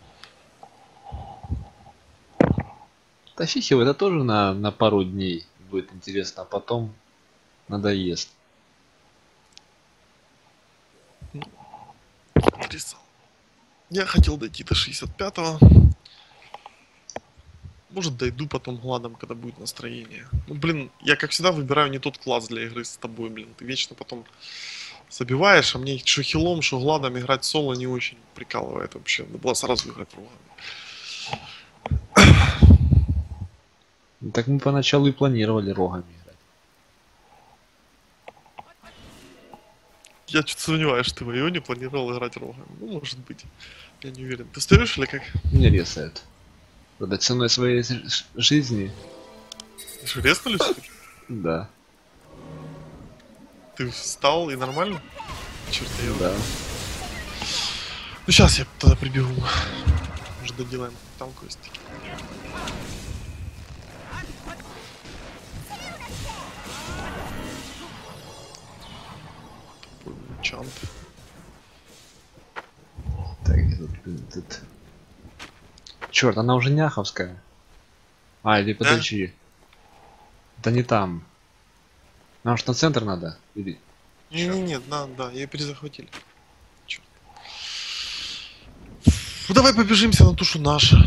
Тащить его, это тоже на пару дней будет интересно, а потом надоест. Потрясал. Я хотел дойти до 65-го. Может, дойду потом гладом, когда будет настроение. Ну, блин, я, как всегда, выбираю не тот класс для игры с тобой, блин. Ты вечно потом забиваешь, а мне что хилом, что гладом играть соло не очень прикалывает вообще. Надо было сразу играть рогами. Ну, так мы поначалу и планировали рогами играть. Я что-то сомневаюсь, что ты в Айоне планировал играть рогами. Ну, может быть. Я не уверен. Ты встаешь или как? Меня резают. Когда ценой своей жизни, Ты что, резнули что ли? да, Ты встал и нормально? Черт, я... да. Ну, сейчас я тогда прибегу. Может, доделаем там квестики. Чант. Так, я тут, блин, тут... Черт, она уже няховская. А, или подожди. Это не там. Нам что, на центр надо? Или... Не-не-не, да, ее перезахватили. Чёрт. Ну давай побежимся на тушу наша.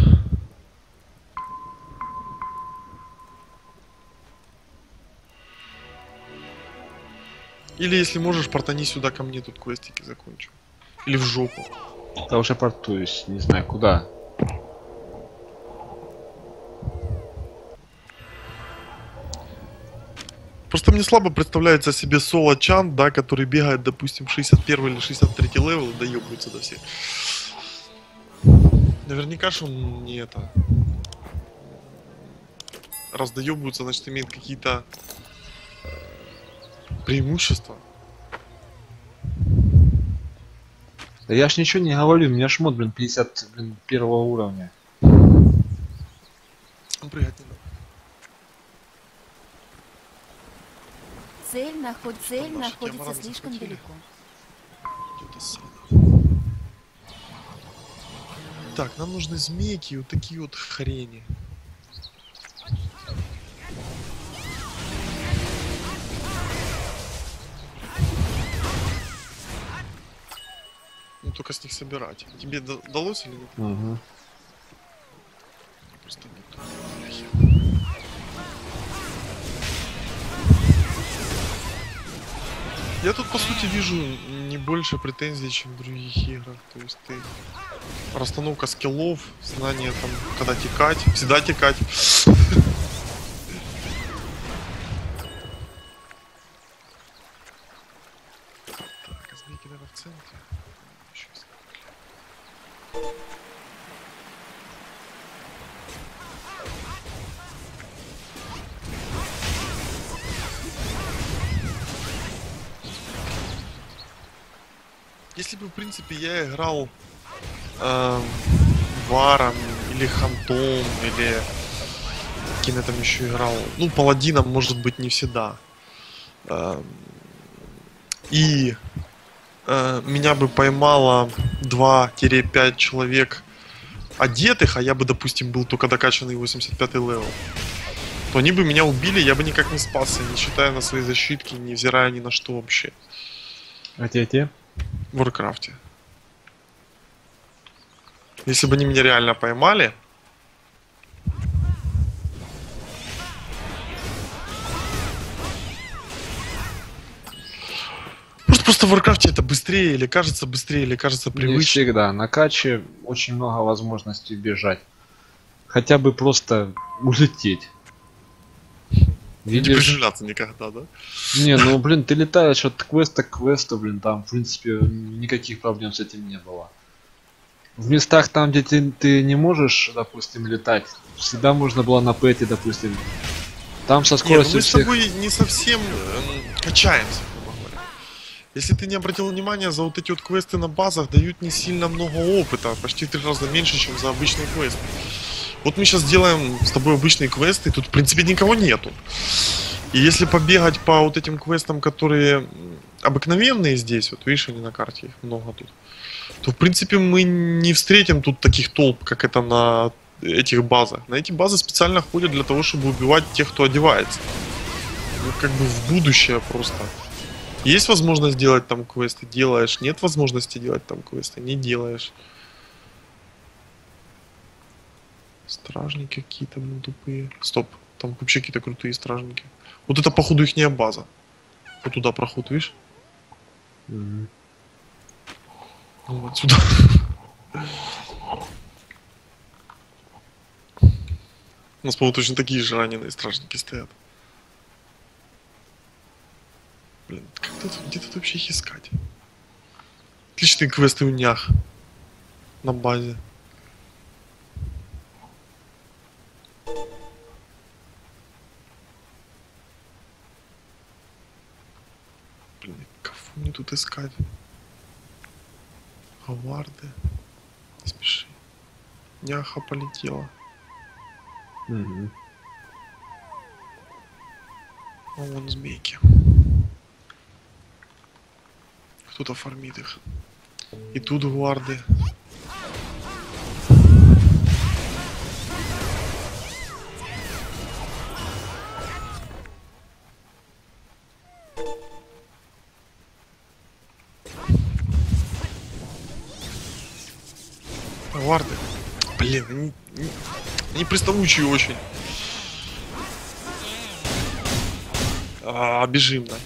Или если можешь, портани сюда ко мне, тут квестики закончу. Или в жопу. Да уже портуюсь, не знаю куда. Просто мне слабо представляется себе соло Чан, да, который бегает, допустим, 61 или 63 левел и доебывается до всех. Наверняка же он не это. Раз доебываются, значит имеет какие-то преимущества. Да я ж ничего не говорю, у меня шмот, блин, 50, блин, первого уровня. Он прыгать не надо. Цель Наши находится Тиамараны слишком захватили. далеко. Где-то сада. Так, нам нужны змейки и вот такие вот хрени. Ну только с них собирать. Тебе далось или нет? Угу. Просто нет. Бляхи. Я тут, по сути, вижу не больше претензий, чем в других играх. То есть ты... Расстановка скиллов, знание там, когда текать, всегда текать. Так, змейки, наверное, в центре. Еще есть. Если бы, в принципе, я играл Варом или Хантом, или кем я там еще играл, ну, Паладином, может быть, не всегда. И меня бы поймало 2-5 человек одетых, а я бы, допустим, был только докачанный 85-й левел, то они бы меня убили, я бы никак не спасся, не считая на свои защитки, невзирая ни на что вообще. А те? В Warcraft. Если бы они меня реально поймали... Просто в Warcraft это быстрее, или кажется Не привычнее. всегда. На каче очень много возможностей бежать. Хотя бы просто улететь. Не Видишь? приземляться никогда, да? Не, ну блин, ты летаешь от квеста к квесту, блин, там, в принципе, никаких проблем с этим не было. В местах там, где ты не можешь, допустим, летать, всегда можно было на пэте, допустим. Там со Нет, ну скоростью мы с всех... тобой не совсем качаемся, грубо говоря. Если ты не обратил внимания, за вот эти вот квесты на базах дают не сильно много опыта, почти 3 раза меньше, чем за обычный квест. Вот мы сейчас делаем с тобой обычные квесты, тут в принципе никого нету. И если побегать по вот этим квестам, которые обыкновенные здесь, вот видишь, они на карте, их много тут, то в принципе мы не встретим тут таких толп, как это на этих базах. На эти базы специально ходят для того, чтобы убивать тех, кто одевается. Ну, как бы в будущее просто. Есть возможность делать там квесты, делаешь. Нет возможности делать там квесты, не делаешь. Стражники какие-то, блин, тупые. Стоп, там вообще какие-то крутые стражники. Вот это, походу, ихняя база. Вот туда проход, видишь? Мгм. Ну, вот сюда. У нас, по-моему, точно такие же раненые стражники стоят. Блин, как тут, где тут вообще их искать? Отличные квесты у нях. На базе. Блин, кого мне тут искать? Хаварды. Не спеши. Няха полетела. Мгм. А вон змейки. Кто-то фармит их. И тут гварды. Гварды. Блин, они приставучие очень. Бежим, да.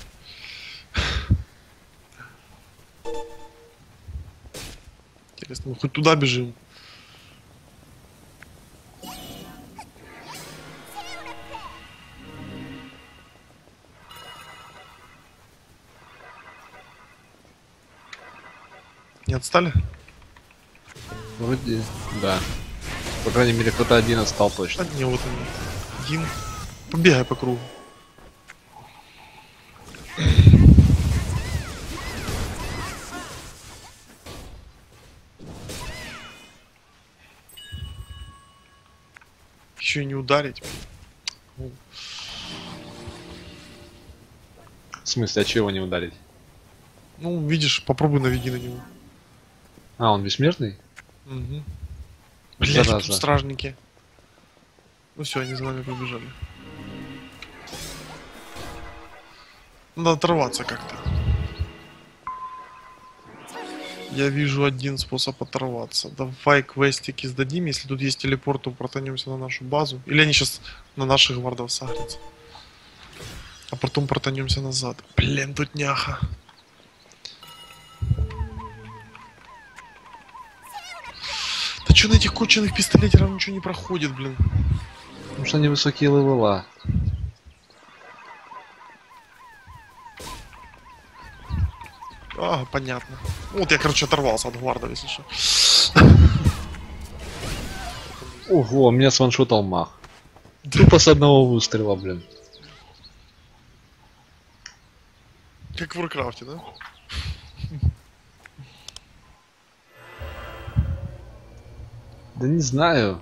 Интересно, мы хоть туда бежим? Не отстали? Вроде, да. По крайней мере, кто-то один отстал точно. А, не, вот они. Один. Побегай по кругу. Еще и не ударить. Ну, В смысле, а чего не ударить? ну, видишь, попробуй наведи на него. А, он бессмертный? Угу. Блять, Зараза. тут стражники. Ну все, они за нами побежали. Надо оторваться как-то. Я вижу один способ оторваться. Давай квестики сдадим. Если тут есть телепорт, то протанемся на нашу базу. Или они сейчас на наших гвардов сагрятся. А потом протанемся назад. Блин, тут няха. чё на этих конченых пистолетерах ничего не проходит, блин? Потому что они высокие левела. А, понятно. Вот я, короче, оторвался от гварда, если что. Ого, меня сваншотал мах. Тупо с одного выстрела, блин. Как в Варкрафте, да? Да не знаю.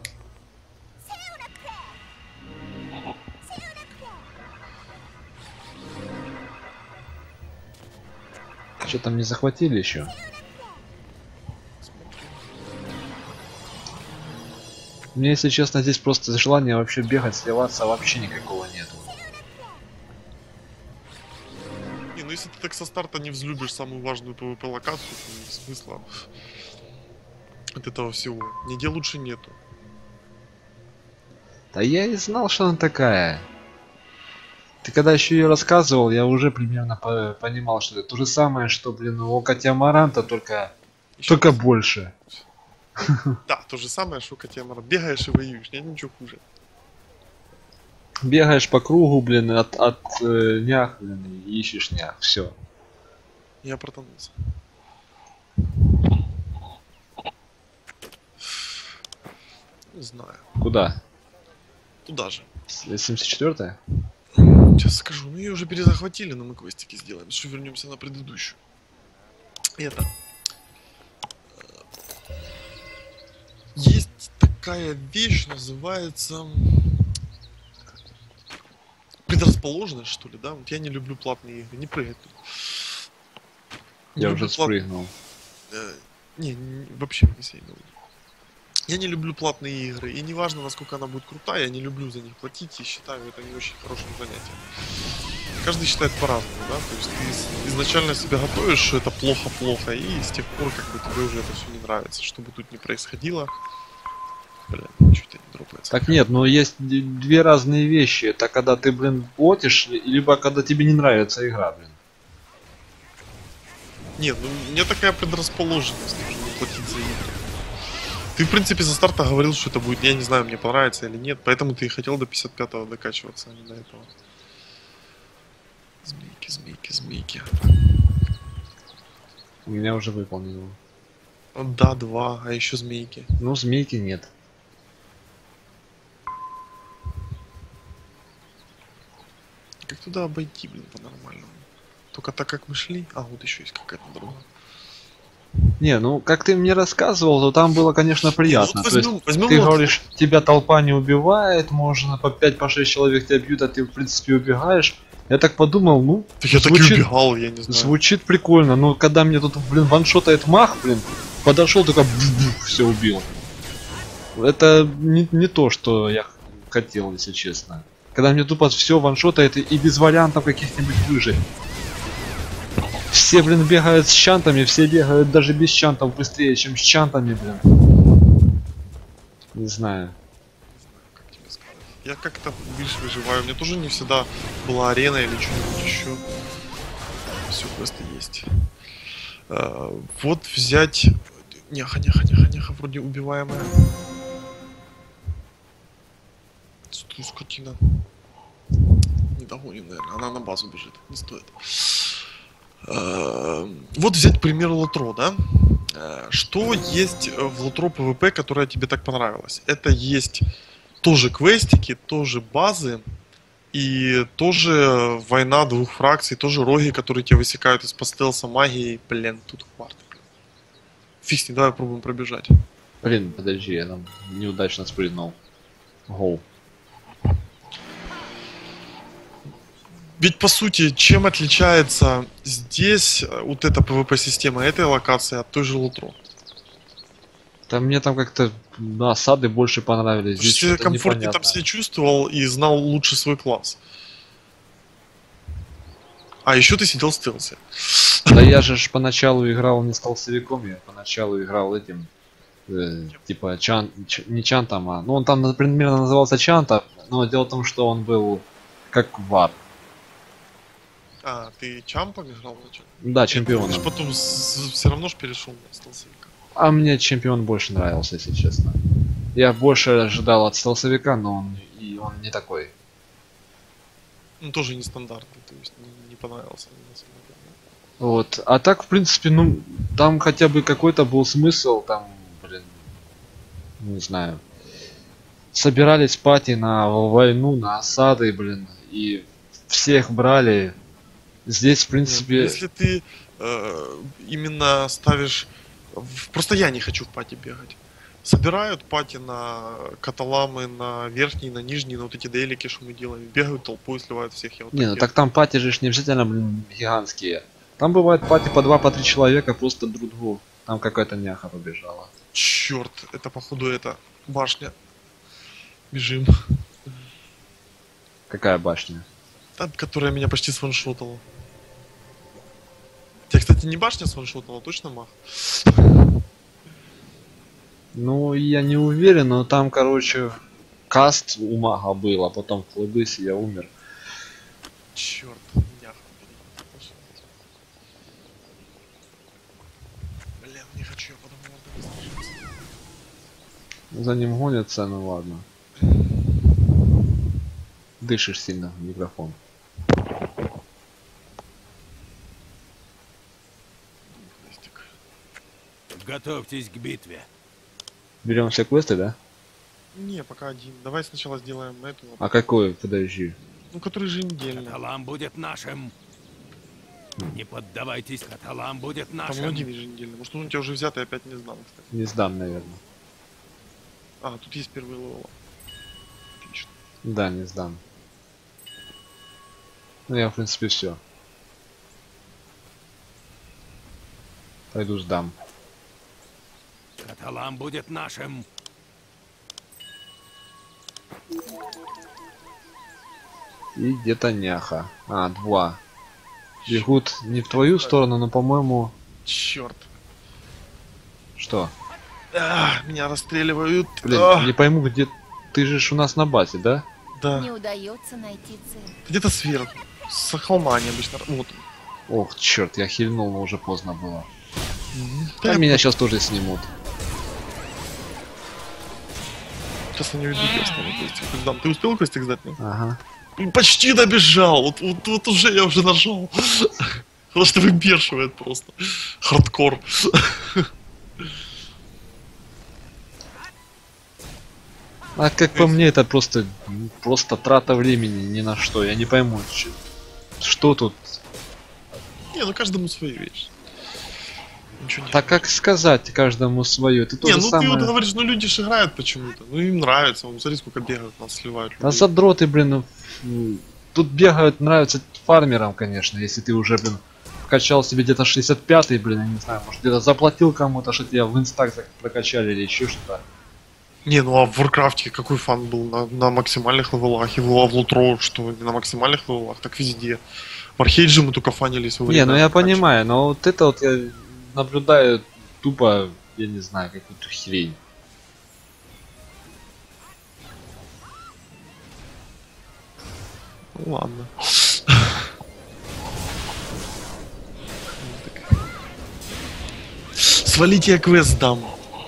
Что там не захватили еще? Мне, если честно, здесь просто желания вообще бегать, сливаться вообще никакого нету. Не, ну если ты так со старта не взлюбишь самую важную PvP локацию, то нет смысла от этого всего. Нигде лучше нету. Да я и знал, что она такая. Ты когда еще ее рассказывал, я уже примерно понимал, что это то же самое, что, блин, у Катя Амаранта, только Ещё больше. Да, то же самое, что Катемара. Бегаешь и воюешь, нет ничего хуже. Бегаешь по кругу, блин, от нях, блин, и ищешь нях, все. Я протонулся. Не знаю. Куда? Туда же. 74-я? Сейчас скажу. Ну ее уже перезахватили, но мы квестики сделаем. Что вернемся на предыдущую. Это. Есть такая вещь, называется предрасположенность, что ли, да? Вот я не люблю платные игры, не прыгай тут. Не Я люблю уже спрыгнул. вообще не сильно. Я не люблю платные игры, и неважно, насколько она будет крутая, я не люблю за них платить и считаю это не очень хорошим занятием. Каждый считает по-разному, да? То есть ты изначально себя готовишь, что это плохо-плохо, и с тех пор как бы тебе уже это все не нравится, что бы тут ни происходило. Блин, что-то не дропается. Так нет, но есть две разные вещи. Это когда ты, блин, платишь, либо когда тебе не нравится игра, блин. Нет, ну у меня такая предрасположенность уже не платить за игры. Ты, в принципе, со старта говорил, что это будет, я не знаю, мне понравится или нет, поэтому ты и хотел до 55-го докачиваться, а не до этого. Змейки, змейки, змейки. У меня уже выполнено. Да, 2, а еще змейки. Ну, змейки нет. Как туда обойти, блин, по-нормальному? Только так, как мы шли? А, вот еще есть какая-то дорога. Не, ну как ты мне рассказывал, то там было, конечно, приятно. Вот То есть, возьмем ты вот- говоришь, тебя толпа не убивает, можно по 5-6 человек тебя бьют, а ты, в принципе, убегаешь. Я так подумал, ну, Так я так и убегал, я не знаю. звучит прикольно, но когда мне тут, блин, ваншотает мах, блин, подошел, только все убил. Это не то, что я хотел, если честно. Когда мне тупо все ваншотает и без вариантов каких-нибудь выжить. Все, блин, бегают с чантами, все бегают даже без чантов быстрее, чем с чантами, блин. Не знаю. Как тебе сказать? Я как-то видишь, выживаю. У меня тоже не всегда была арена или что-нибудь еще. Все квесты есть. Вот взять... Няха, вроде убиваемая. Скотина. Не догоним, наверное. Она на базу бежит. Не стоит. Вот взять, к примеру, Лотро, да? Что есть в Лотро PvP, которое тебе так понравилось? Это есть тоже квестики, тоже базы, и тоже война двух фракций, тоже роги, которые тебя высекают из стелса магии. Блин, тут хварт. Фиг с ним, давай попробуем пробежать. Блин, подожди, я там неудачно спрыгнул. Гоу. Ведь по сути, чем отличается здесь вот эта PvP-система этой локации от той же Лутро? Там мне там как-то осады больше понравились. Потому Здесь что я что-то комфортнее непонятно. там себя чувствовал и знал лучше свой класс. А еще ты сидел в стелсе. Да я же ж поначалу играл не столсовиком, я поначалу играл этим, типа не чантом, а... Ну он там примерно назывался чанта, но дело в том, что он был как вар. А, ты чампом играл вначале? Да, Ты чемпионом. ж потом все равно ж перешел на стелсовика. А мне чемпион больше нравился, если честно. Я больше ожидал от стелсовика, но он не такой. Ну, тоже нестандартный, то есть не понравился мне на самом деле. Вот. А так, в принципе, ну, там хотя бы какой-то был смысл, там, блин, не знаю. Собирались пати на войну, на осады, блин, и всех брали. Здесь, в Нет, принципе, если ты именно ставишь... Просто я не хочу в пати бегать. Собирают пати на каталамы, на верхний, на нижний, на вот эти дейлики, что мы делаем. Бегают толпой, сливают всех. Я вот не, ну так так там пати же ж не обязательно, блин, гигантские. Там бывает пати по 2-3 человека просто друг другу. Там какая-то няха побежала. Черт, это походу это башня. Бежим. Какая башня? Та, которая меня почти сваншотала. Тебя, кстати, не башня сваншотала, точно мах? Ну, я не уверен, но там, короче, каст у мага был, а потом флэбыс, и я умер. Черт, няха. Блин, не хочу, я подумал, надо выстрелиться. За ним гонятся, ну ладно. Дышишь сильно в микрофон. Крестик. Готовьтесь к битве. Берем все квесты, да? Не, пока один. Давай сначала сделаем эту, А какой? Подожди. ну, который же недельный. Каталам будет нашим. Не поддавайтесь, Каталам будет Там нашим. один еженедельный. Может, он у тебя уже взятый, опять не сдам, кстати. Не сдам, наверное. А, тут есть первый левел. Отлично. Да, не сдам. Ну я в принципе все. Пойду сдам. Каталам будет нашим. И где-то няха. А, два. Бегут не в твою сторону, но по-моему... Черт. Что? Меня расстреливают. Блин, не пойму, где... Ты же ж у нас на базе, да? Да. Не удается найти цель. Где-то сверху. С холма они обычно. Вот. Ох, черт, я хильнул, но уже поздно было. Да, Да меня сейчас тоже снимут. Сейчас они уйдут, я стану крестик сдам. Ты успел крестик сдать? Нет? Ага. Почти добежал. Вот уже я уже нажал. Потому что выбешивает просто. Хардкор. А как по мне, это просто трата времени ни на что. Я не пойму, что тут. Не, ну каждому свою вещь. Ничего не. Так как сказать каждому свое? Это то Не, же ну ты самое. вот говоришь, ну люди же играют почему-то. Ну им нравится. Вон, смотри, сколько бегают, нас сливают. Да людей. задроты, блин. Тут бегают, нравится фармерам, конечно, если ты уже, блин, вкачал себе где-то 65-й, блин, я не знаю, может где-то заплатил кому-то, что тебя в инстак прокачали или еще что-то. Не, ну а в Варкрафте какой фан был на максимальных левелах, и в Лутро, что не на максимальных левелах, так везде. В Архейдже мы только фанились во Не, время ну я патча. понимаю, но вот это вот я наблюдаю тупо, я не знаю, какую-то хрень. Ну ладно. Свалите, я квест дам.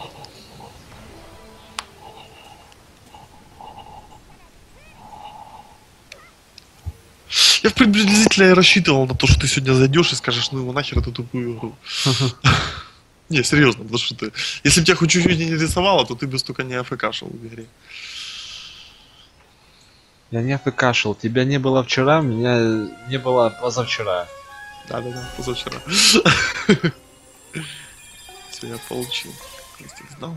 Я приблизительно и рассчитывал на то, что ты сегодня зайдешь и скажешь, ну его нахер эту тупую игру. Не, серьезно, потому что ты... Если бы тебя хоть чуть-чуть не рисовало, то ты бы столько не афкашил в игре. Я не афкашил, тебя не было вчера, меня не было позавчера. Да-да-да, позавчера. Все, я получил. Крестик сдал.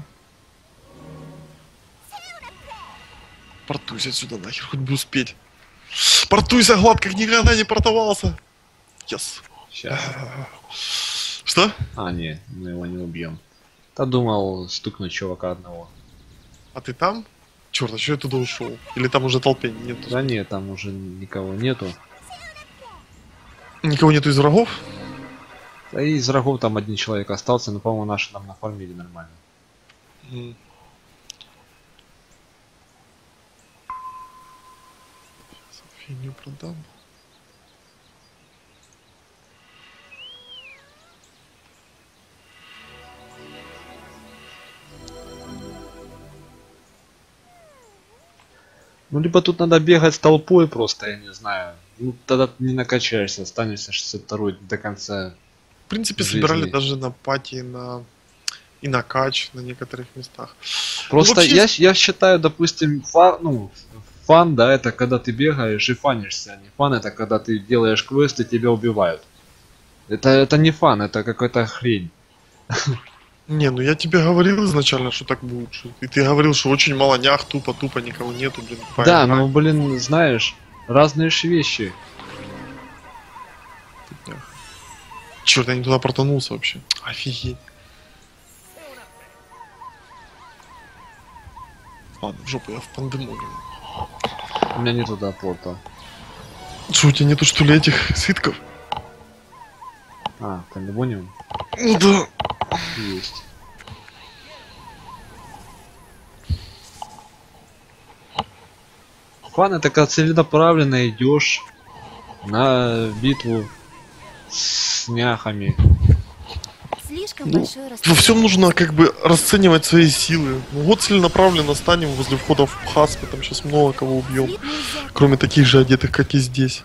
Портуйся отсюда нахер, хоть бы успеть. Портуйся, Глад, как никогда не портовался. Yes. Сейчас. Что? А, не, мы его не убьем. Да думал стукнуть чувака одного. А ты там? Черт, а что я туда ушел? Или там уже толпень нет? Да нет, там уже никого нету. Никого нету из врагов? Да и из врагов там один человек остался, но, по-моему, наши там нафармили нормально. М. Фигню продам. Ну, либо тут надо бегать с толпой просто, я не знаю. Ну, тогда ты не накачаешься, останешься 62-й до конца. В принципе, жизни. собирали даже на пати, и на кач на некоторых местах. Просто вообще- я считаю, допустим, фан, да, это когда ты бегаешь и фанишься, а не фан, это когда ты делаешь квест и тебя убивают. Это не фан, это какая-то хрень. Не, ну я тебе говорил изначально, что так будет. И ты говорил, что очень мало нях, тупо никого нету, блин. Да, поиграть. но, блин, знаешь, разные ж вещи. Черт, я не туда протонулся вообще. Офигеть. Ладно, в жопу, я в пандемоне. У меня нет туда порта. Что, у тебя нету что ли этих свитков? А, Пандемониум? Ну да. Есть. Фан это когда целенаправленно идешь на битву с няхами. Слишком Ну, большое Во расстояние. всем нужно как бы расценивать свои силы. Ну вот целенаправленно станем возле входа в Хас, мы там сейчас много кого убьем. Слив нельзя. Кроме таких же одетых, как и здесь.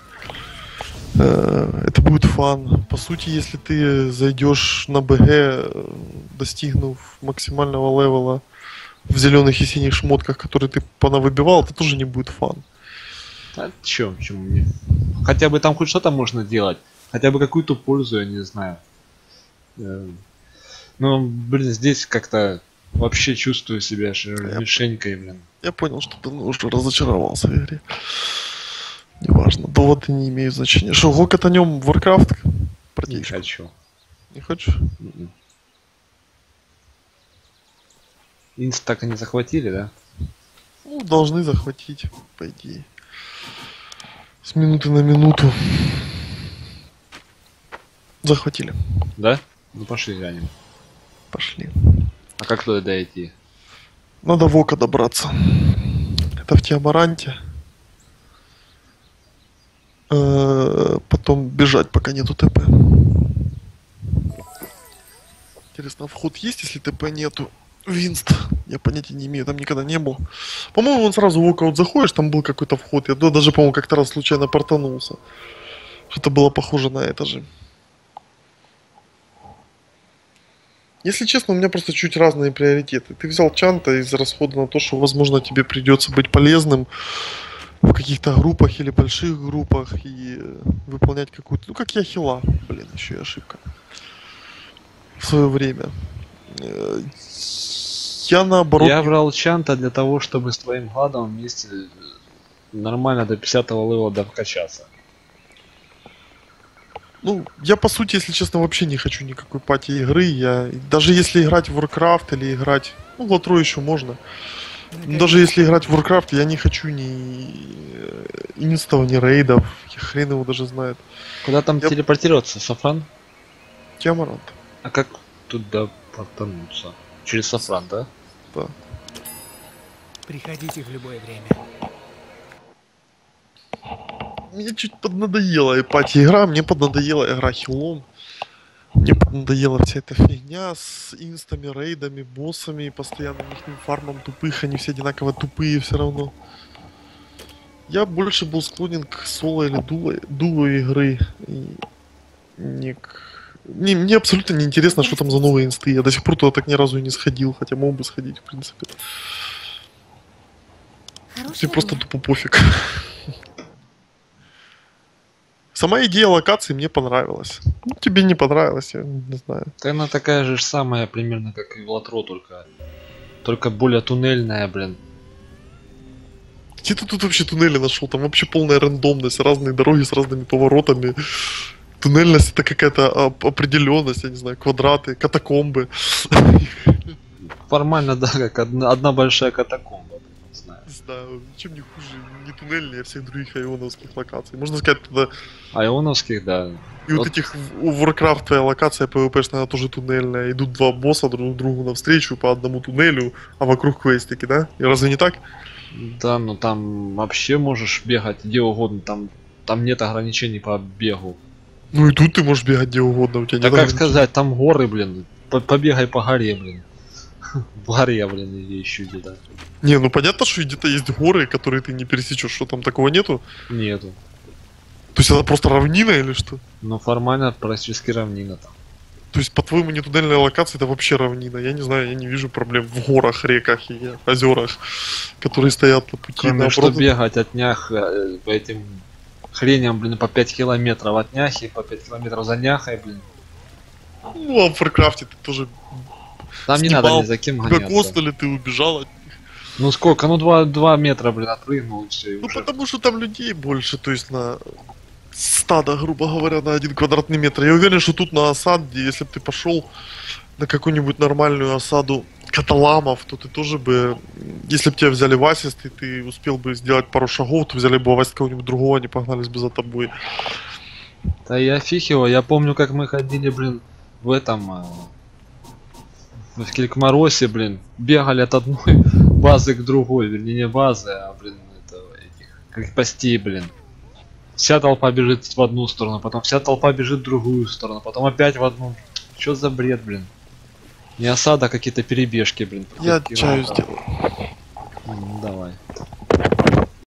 Это будет фан. По сути, если ты зайдешь на БГ, достигнув максимального левела в зеленых и синих шмотках, которые ты понавыбивал, это тоже не будет фан. А чё, почему не? Хотя бы там хоть что-то можно делать. Хотя бы какую-то пользу, я не знаю. Ну, блин, здесь как-то вообще чувствую себя мишенькой, блин. Я понял, что ты уже разочаровался в игре. Неважно, доводы не имеют значения. Что, гокотанем в Warcraft? Не Протечку. хочу. Не хочешь? М-м. Инст так и не захватили, да? Ну, должны захватить, по идее. С минуты на минуту. Захватили. Да? Ну пошли глянем. Пошли. А как туда дойти? Надо в Око добраться. Это в Тиамаранте. Потом бежать, пока нету ТП. Интересно, а вход есть, если ТП нету? Винст. Я понятия не имею, там никогда не был. По-моему, он сразу в Око вот заходишь, там был какой-то вход. Я даже, по-моему, как-то раз случайно портанулся. Что-то было похоже на это же. Если честно, у меня просто чуть разные приоритеты. Ты взял Чанта из расхода на то, что, возможно, тебе придется быть полезным в каких-то группах или больших группах и выполнять какую-то... Ну, как я хила. Блин, еще и ошибка. В свое время. Я наоборот... Я брал Чанта для того, чтобы с твоим гадом вместе нормально до 50-го левела докачаться. Ну, я по сути, если честно, вообще не хочу никакой пати игры. Я даже если играть в Warcraft или играть, ну, в Латро еще можно. Но даже если играть в Warcraft, я не хочу ни инстов, ни рейдов. Хрен его даже знает. Куда там Я- телепортироваться, Сафран? Тиамарант. А как туда портануться? Через Сафран, да? Да. Приходите в любое время. Мне чуть поднадоела эпатия игра, мне поднадоела игра хилом. Мне поднадоела вся эта фигня с инстами, рейдами, боссами, постоянным их фармом тупых, они все одинаково тупые все равно. Я больше был склонен к соло или дуо игры. И не к... мне абсолютно не интересно, что там за новые инсты. Я до сих пор туда так ни разу и не сходил, хотя мог бы сходить, в принципе. Мне Хорошего просто дня. тупо пофиг. Сама идея локации мне понравилась. Ну, тебе не понравилось, я не знаю. Да она такая же самая примерно, как и в Латро, только более туннельная, блин. Где ты тут вообще туннели нашел? Там вообще полная рандомность, разные дороги с разными поворотами. Туннельность это какая-то определенность, я не знаю, квадраты, катакомбы. Формально, да, как одна большая катакомба, блин, не знаю. Не знаю, ничем не хуже, не туннельнее всех других айоновских локаций. Можно сказать, тогда А ионовских, да. и вот этих у Warcraft твоя локация PvP-шная, она тоже туннельная. Идут два босса друг другу навстречу по одному туннелю, а вокруг квестики, да? И разве не так? Да, ну там вообще можешь бегать где угодно, там нет ограничений по бегу. Ну и тут ты можешь бегать где угодно, у тебя Да нет как ограничений. сказать, там горы, блин. Побегай по горе, блин. Бар я, блин, или ищу где-то. Не, ну понятно, что где-то есть горы, которые ты не пересечешь, что там такого нету. Нету. То есть это просто равнина или что? Ну формально практически равнина там. То есть, по-твоему, нетудельная локация это вообще равнина? Я не знаю, я не вижу проблем в горах, реках и озерах, которые стоят на пути. Кроме что Наоборот, бегать от нях по этим хреням, блин, по 5 километров от няхи, по 5 километров за няхой, блин. ну, а в Фаркрафте ты тоже Там не снимал, надо ни за кем тебя гоняться. костали, ты убежал от них. Ну сколько? Ну 2 метра, блин, отпрыгнул и все. Ну, потому что там людей больше, то есть на стадо, грубо говоря, на 1 квадратный метр. Я уверен, что тут на осаде, если бы ты пошел на какую-нибудь нормальную осаду каталамов, то ты тоже бы, если бы тебя взяли в ассист, и ты успел бы сделать пару шагов, то взяли бы в ассист кого-нибудь другого, они погнались бы за тобой. Да я фиг его, я помню, как мы ходили, блин, в этом, в Килькмаросе, блин, бегали от одной базы к другой, вернее не базы, а, блин, это, этих, крепостей, блин. Вся толпа бежит в одну сторону, потом вся толпа бежит в другую сторону, потом опять в одну. Чё за бред, блин? Не осада, а какие-то перебежки, блин. по Я 5 чаю километров. сделаю. Давай.